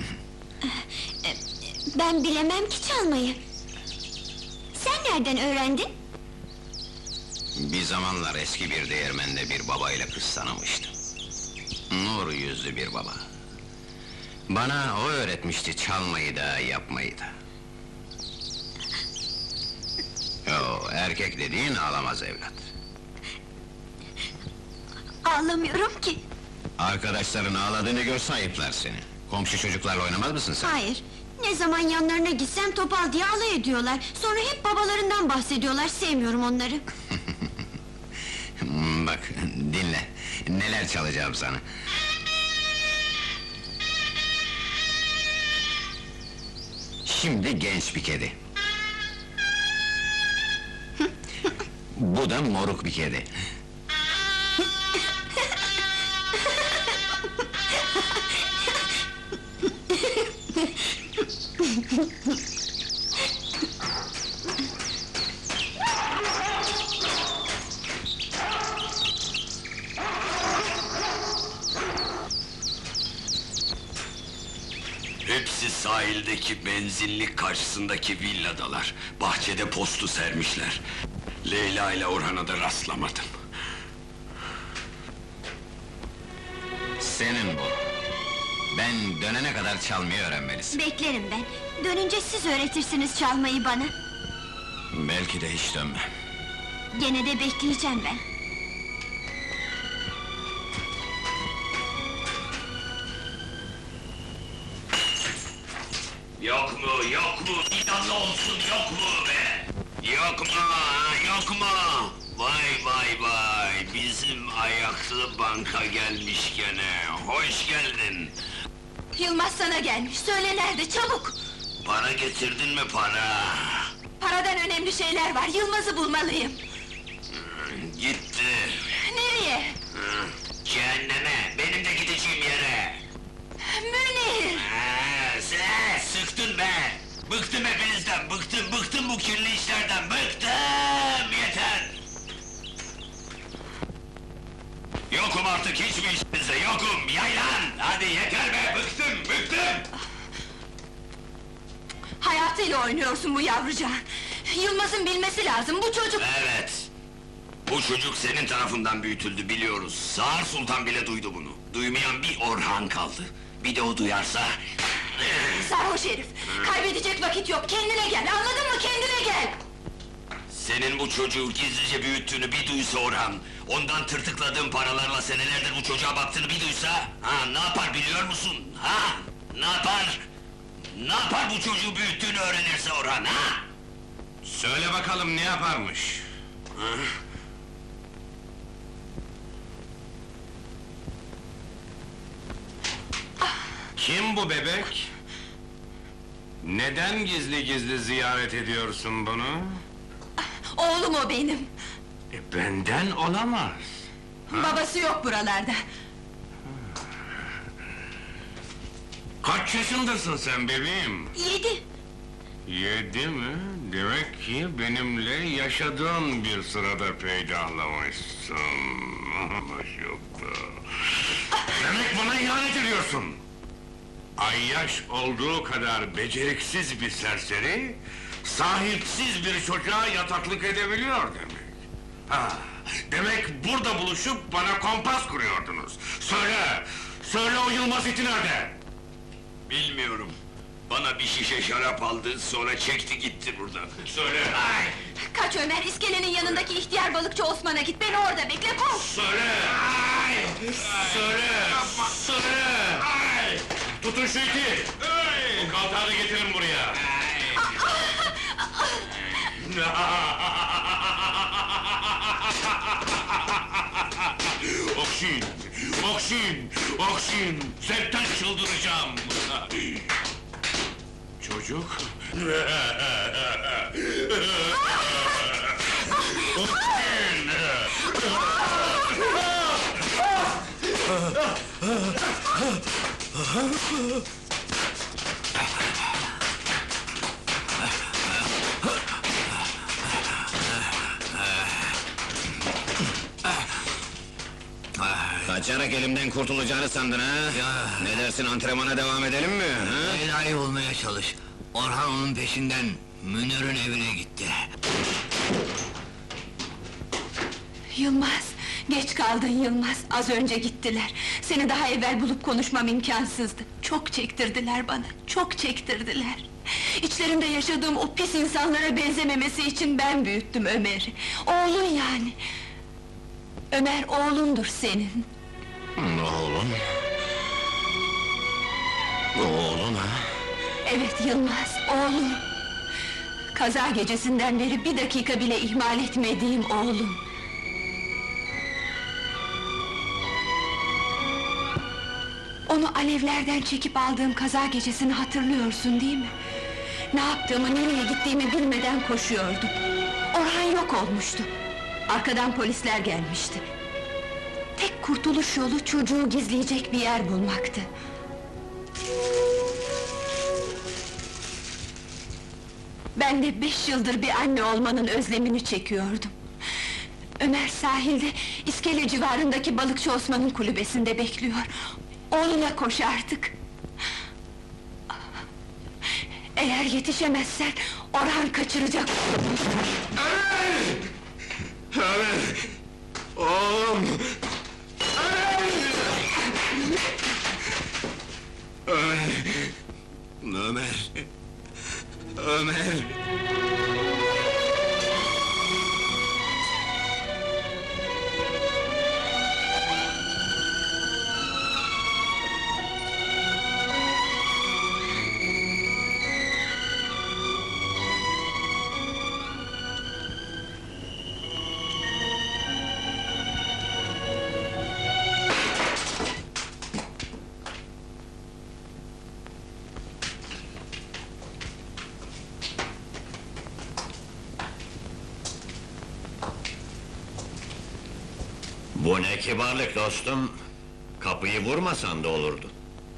Ben bilemem ki çalmayı. Sen nereden öğrendin? Bir zamanlar eski bir değirmende bir babayla kız tanımıştım. Nur yüzlü bir baba. Bana o öğretmişti çalmayı da yapmayı da. Yo, erkek dediğin ağlamaz evlat. Ağlamıyorum ki. Arkadaşların ağladığını görse ayıplar seni. Komşu çocuklarla oynamaz mısın sen? Hayır. Ne zaman yanlarına gitsem topal diye alay ediyorlar. Sonra hep babalarından bahsediyorlar. Sevmiyorum onları. Hmm, Bak, dinle. Neler çalacağım sana. Şimdi genç bir kedi. Bu da moruk bir kedi. Hepsi sahildeki benzinlik karşısındaki villadalar. Bahçede postu sermişler. Leyla ile Orhan'a da rastlamadım. Senin bu. Ben dönene kadar çalmayı öğrenmelisin. Beklerim ben. Dönünce siz öğretirsiniz çalmayı bana. Belki de hiç dönmem. Gene de bekleyeceğim ben. Yok mu, yok mu? İnanlı olsun, yok mu be? Yok mu, ha, yok mu? Vay vay vay, bizim ayaklı banka gelmiş gene. Hoş geldin. Yılmaz sana gelmiş, söyle nerede, çabuk! Para getirdin mi para? Paradan önemli şeyler var, Yılmaz'ı bulmalıyım! Gitti. Nereye? Hı, Cehenneme, benim de gideceğim yere. Münir! Ha, sen sıktın be! Bıktım hepinizden, bıktım, bıktım bu kirli işlerden, bıktım! Yeter! Yokum artık hiçbir işinize, yokum! Yaylan! Hadi yeter be, bıktım, bıktım! Hayatıyla oynuyorsun bu yavrucağın! Yılmaz'ın bilmesi lazım, bu çocuk... Evet! Bu çocuk senin tarafından büyütüldü biliyoruz. Sağır Sultan bile duydu bunu. Duymayan bir Orhan kaldı. Bir de o duyarsa... Sarhoş herif! Kaybedecek vakit yok, kendine gel, anladın mı? Kendine gel! Senin bu çocuğu gizlice büyüttüğünü bir duysa Orhan... ...ondan tırtıkladığın paralarla senelerdir bu çocuğa baktığını bir duysa... ...ha, ne yapar biliyor musun? Ha? Ne yapar? Ne yapar bu çocuğu büyüttüğünü öğrenirse Orhan, ha? Söyle bakalım ne yaparmış? Ha? Kim bu bebek? Neden gizli gizli ziyaret ediyorsun bunu? Oğlum o benim! E, benden olamaz. Babası yok buralarda! Kaç yaşındasın sen bebeğim? Yedi! Yedi mi? Demek ki benimle yaşadığın bir sırada peydahlamışsın. Maşallah! Demek bana ihanet ediyorsun! Ayyaş olduğu kadar beceriksiz bir serseri... ...sahipsiz bir çocuğa yataklık edebiliyor demek. Ha, demek burada buluşup bana kompas kuruyordunuz. Söyle! Söyle o Yılmaz iti nerede? Bilmiyorum. Bana bir şişe şarap aldı, sonra çekti gitti buradan. Söyle! Kaç Ömer, iskelenin yanındaki ihtiyar balıkçı Osman'a git, beni orada bekle, koş! Söyle! Söyle! Söyle! Tutun şu iti! Bu kaltağı da getirin buraya! Okşin! Okşin! Okşin! Zevkten çıldıracağım! Çocuk? Okşin! Kaçarak elimden kurtulacağını sandın ha? Ne dersin, antrenmana devam edelim mi? Ha? Enayi olmaya çalış. Orhan onun peşinden Münir'in evine gitti. Yılmaz, geç kaldın Yılmaz, az önce gittiler. Seni daha evvel bulup konuşmam imkansızdı. Çok çektirdiler bana, çok çektirdiler. İçlerinde yaşadığım o pis insanlara benzememesi için ben büyüttüm Ömer'i. Oğlun yani. Ömer oğlundur senin. Oğlum? Oğlum ha? Evet Yılmaz, oğlum. Kaza gecesinden beri bir dakika bile ihmal etmediğim oğlum. Onu alevlerden çekip aldığım kaza gecesini hatırlıyorsun değil mi? Ne yaptığımı, nereye gittiğimi bilmeden koşuyordum. Orhan yok olmuştu. Arkadan polisler gelmişti. Tek kurtuluş yolu çocuğu gizleyecek bir yer bulmaktı. Ben de beş yıldır bir anne olmanın özlemini çekiyordum. Ömer sahilde, iskele civarındaki balıkçı Osman'ın kulübesinde bekliyor. Oğluna koş artık! Eğer yetişemezsen, Orhan kaçıracak! Ömer! Ömer! Oğlum! Ömer! Ömer! Ömer! Bu ne kibarlık dostum! Kapıyı vurmasan da olurdu.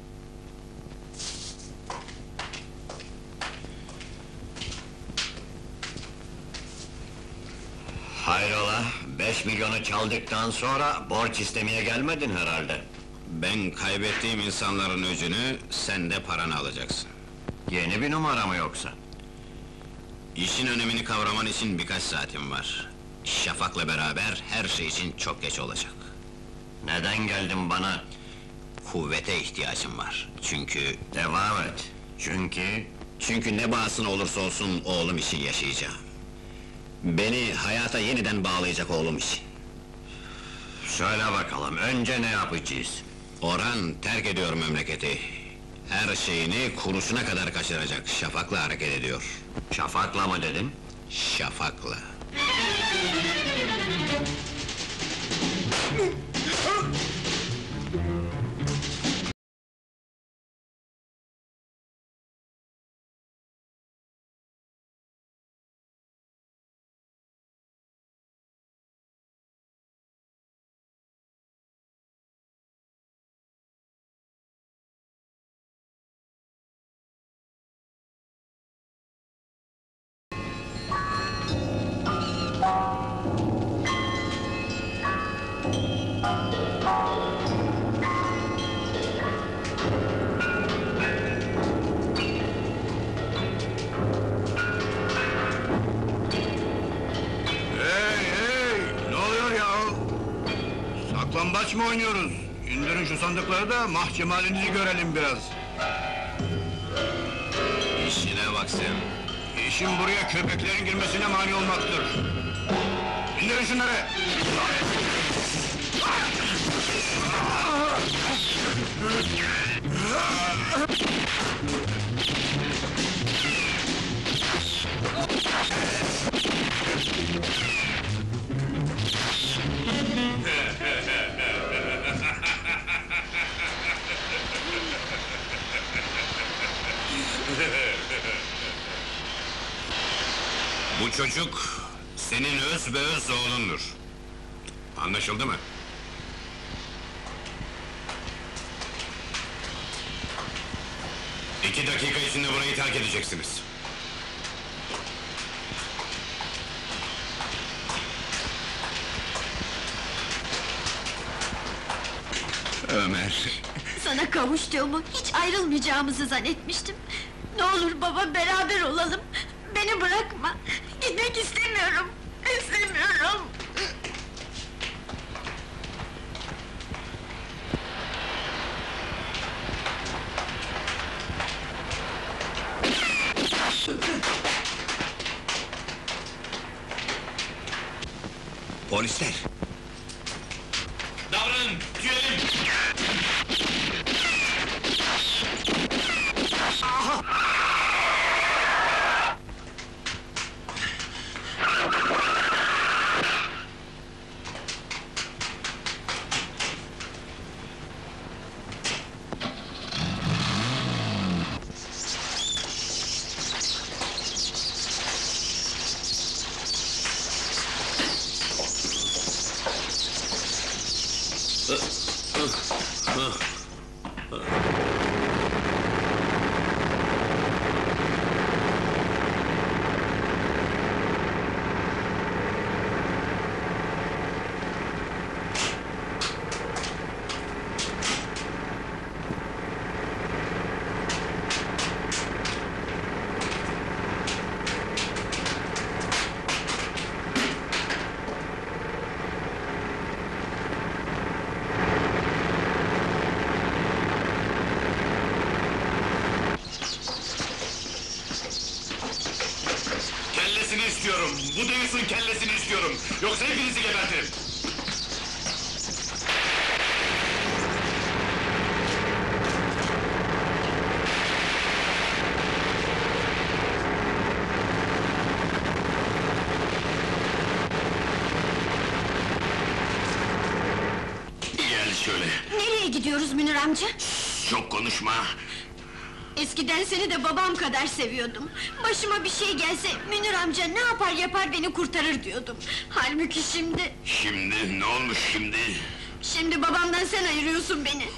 Hayrola, beş milyonu çaldıktan sonra borç istemeye gelmedin herhalde. Ben kaybettiğim insanların öcünü, sen de paranı alacaksın. Yeni bir numara mı yoksa? İşin önemini kavraman için birkaç saatim var. Şafak'la beraber her şey için çok geç olacak. Neden geldin bana? Kuvvete ihtiyacım var. Çünkü... Devam et. Çünkü... Çünkü ne bağısına olursa olsun oğlum için yaşayacağım. Beni hayata yeniden bağlayacak oğlum için. Söyle bakalım, önce ne yapacağız? Orhan terk ediyor memleketi. Her şeyini kuruşuna kadar kaçıracak, Şafak'la hareket ediyor. Şafak'la mı dedin? Şafak'la. Hey hey! Ne oluyor ya? Saklambaç mı oynuyoruz? İndirin şu sandıkları da mahkeme halinizi görelim biraz. İşine bak sen. İşim buraya köpeklerin girmesine mani olmaktır. İndirin şunları! Bu çocuk, senin öz ve öz oğlundur. Anlaşıldı mı? İki dakika içinde burayı terk edeceksiniz. Ömer, Sana kavuştuğumu, hiç ayrılmayacağımızı zannetmiştim. Ne olur baba, beraber olalım. Beni bırakma. Gitmek istemiyorum. İstemiyorum. Polisler! Davranın, tüyelim! kellesini istiyorum! Bu Davis'in kellesini istiyorum! Yoksa hepinizi gebertirim! Gel şöyle, Nereye gidiyoruz Münir amca? çok konuşma! Eskiden seni de babam kadar seviyordum. Başıma bir şey gelse Münir amca ne yapar yapar beni kurtarır diyordum. Halbuki şimdi, Şimdi ne olmuş şimdi? şimdi babamdan sen ayırıyorsun beni.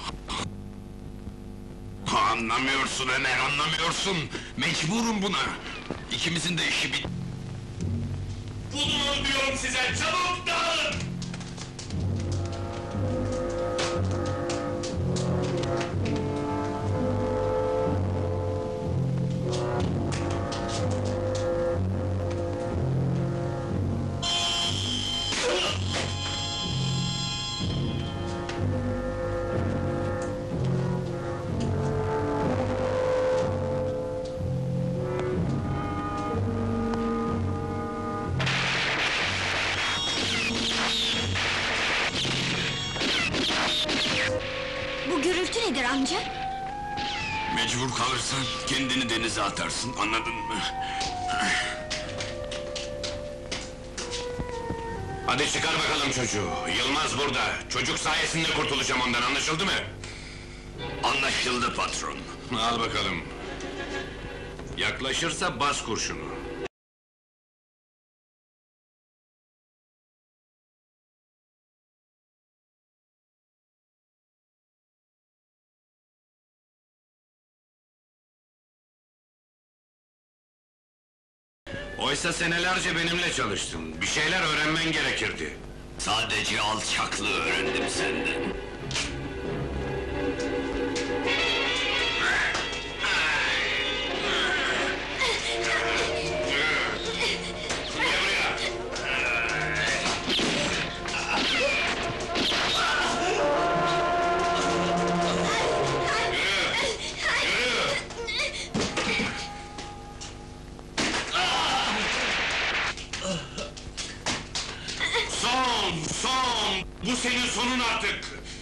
Ha, anlamıyorsun Ömer, anlamıyorsun! Mecburum buna! İkimizin de işi bit... Bulun diyorum size, çabuk dağılın! Bu gürültü nedir amca? Mecbur kalırsan kendini denize atarsın, anladın mı? Hadi çıkar bakalım çocuğu. Yılmaz burada. Çocuk sayesinde kurtulacağım ondan, anlaşıldı mı? Anlaşıldı patron. Al bakalım. Yaklaşırsa bas kurşunu. Oysa senelerce benimle çalıştın. Bir şeyler öğrenmen gerekirdi. Sadece alçaklığı öğrendim senden. Gel buraya. Son, son! Bu senin sonun artık!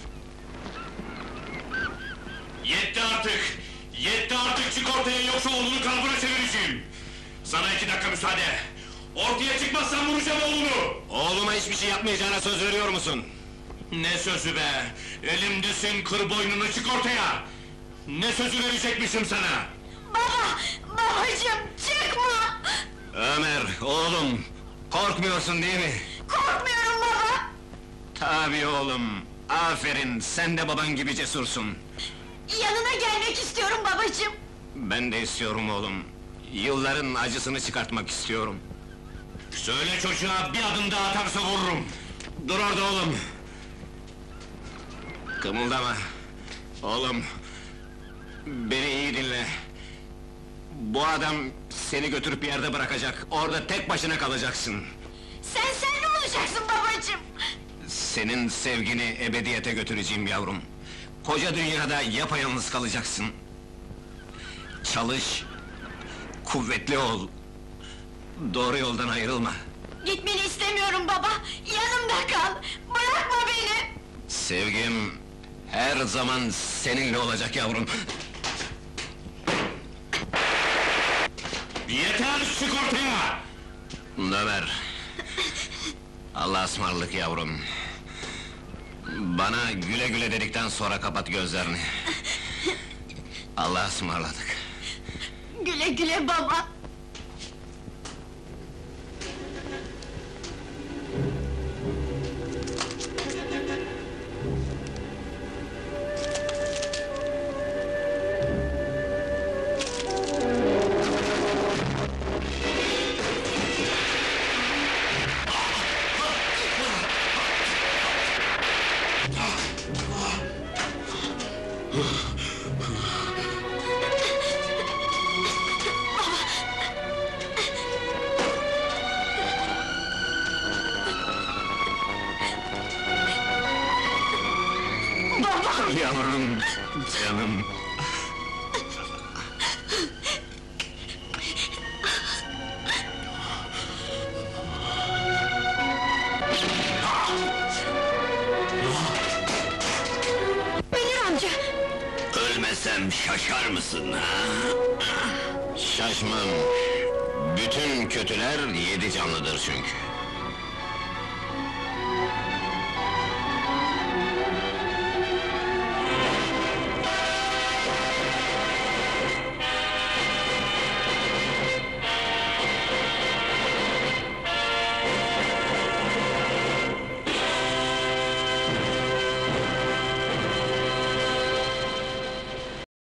Yetti artık! Yetti artık, çık ortaya, yoksa oğlunu kalbura çevireceğim! Sana iki dakika müsaade! Ortaya çıkmazsan vuracağım oğlunu! Oğluma hiçbir şey yapmayacağına söz veriyor musun? Ne sözü be! Elimdesin, kır boynunu, çık ortaya! Ne sözü verecekmişim sana? Baba, babacığım çıkma! Ömer, oğlum! Korkmuyorsun değil mi? Korkmuyorum baba! Tabii oğlum! Aferin, sen de baban gibi cesursun! Yanına gelmek istiyorum babacığım! Ben de istiyorum oğlum! Yılların acısını çıkartmak istiyorum! Söyle çocuğa, bir adım daha atarsa vururum! Dur orada oğlum! Kımıldama! Oğlum! Beni iyi dinle! Bu adam seni götürüp bir yerde bırakacak, orada tek başına kalacaksın! Sen sen ne olacaksın babacığım? Senin sevgini ebediyete götüreceğim yavrum! Koca dünyada yapayalnız kalacaksın! Çalış! Kuvvetli ol! Doğru yoldan ayrılma! Gitmeni istemiyorum baba! Yanımda kal! Bırakma beni! Sevgim her zaman seninle olacak yavrum! Yeter, çık ortaya! Ömer! Allah'a ısmarladık yavrum! Bana güle güle dedikten sonra kapat gözlerini! Allah'a ısmarladık! Güle güle baba! Yavrum, canım! Münir amca! Ölmesem şaşar mısın ha? Şaşmam! Bütün kötüler yedi canlıdır çünkü!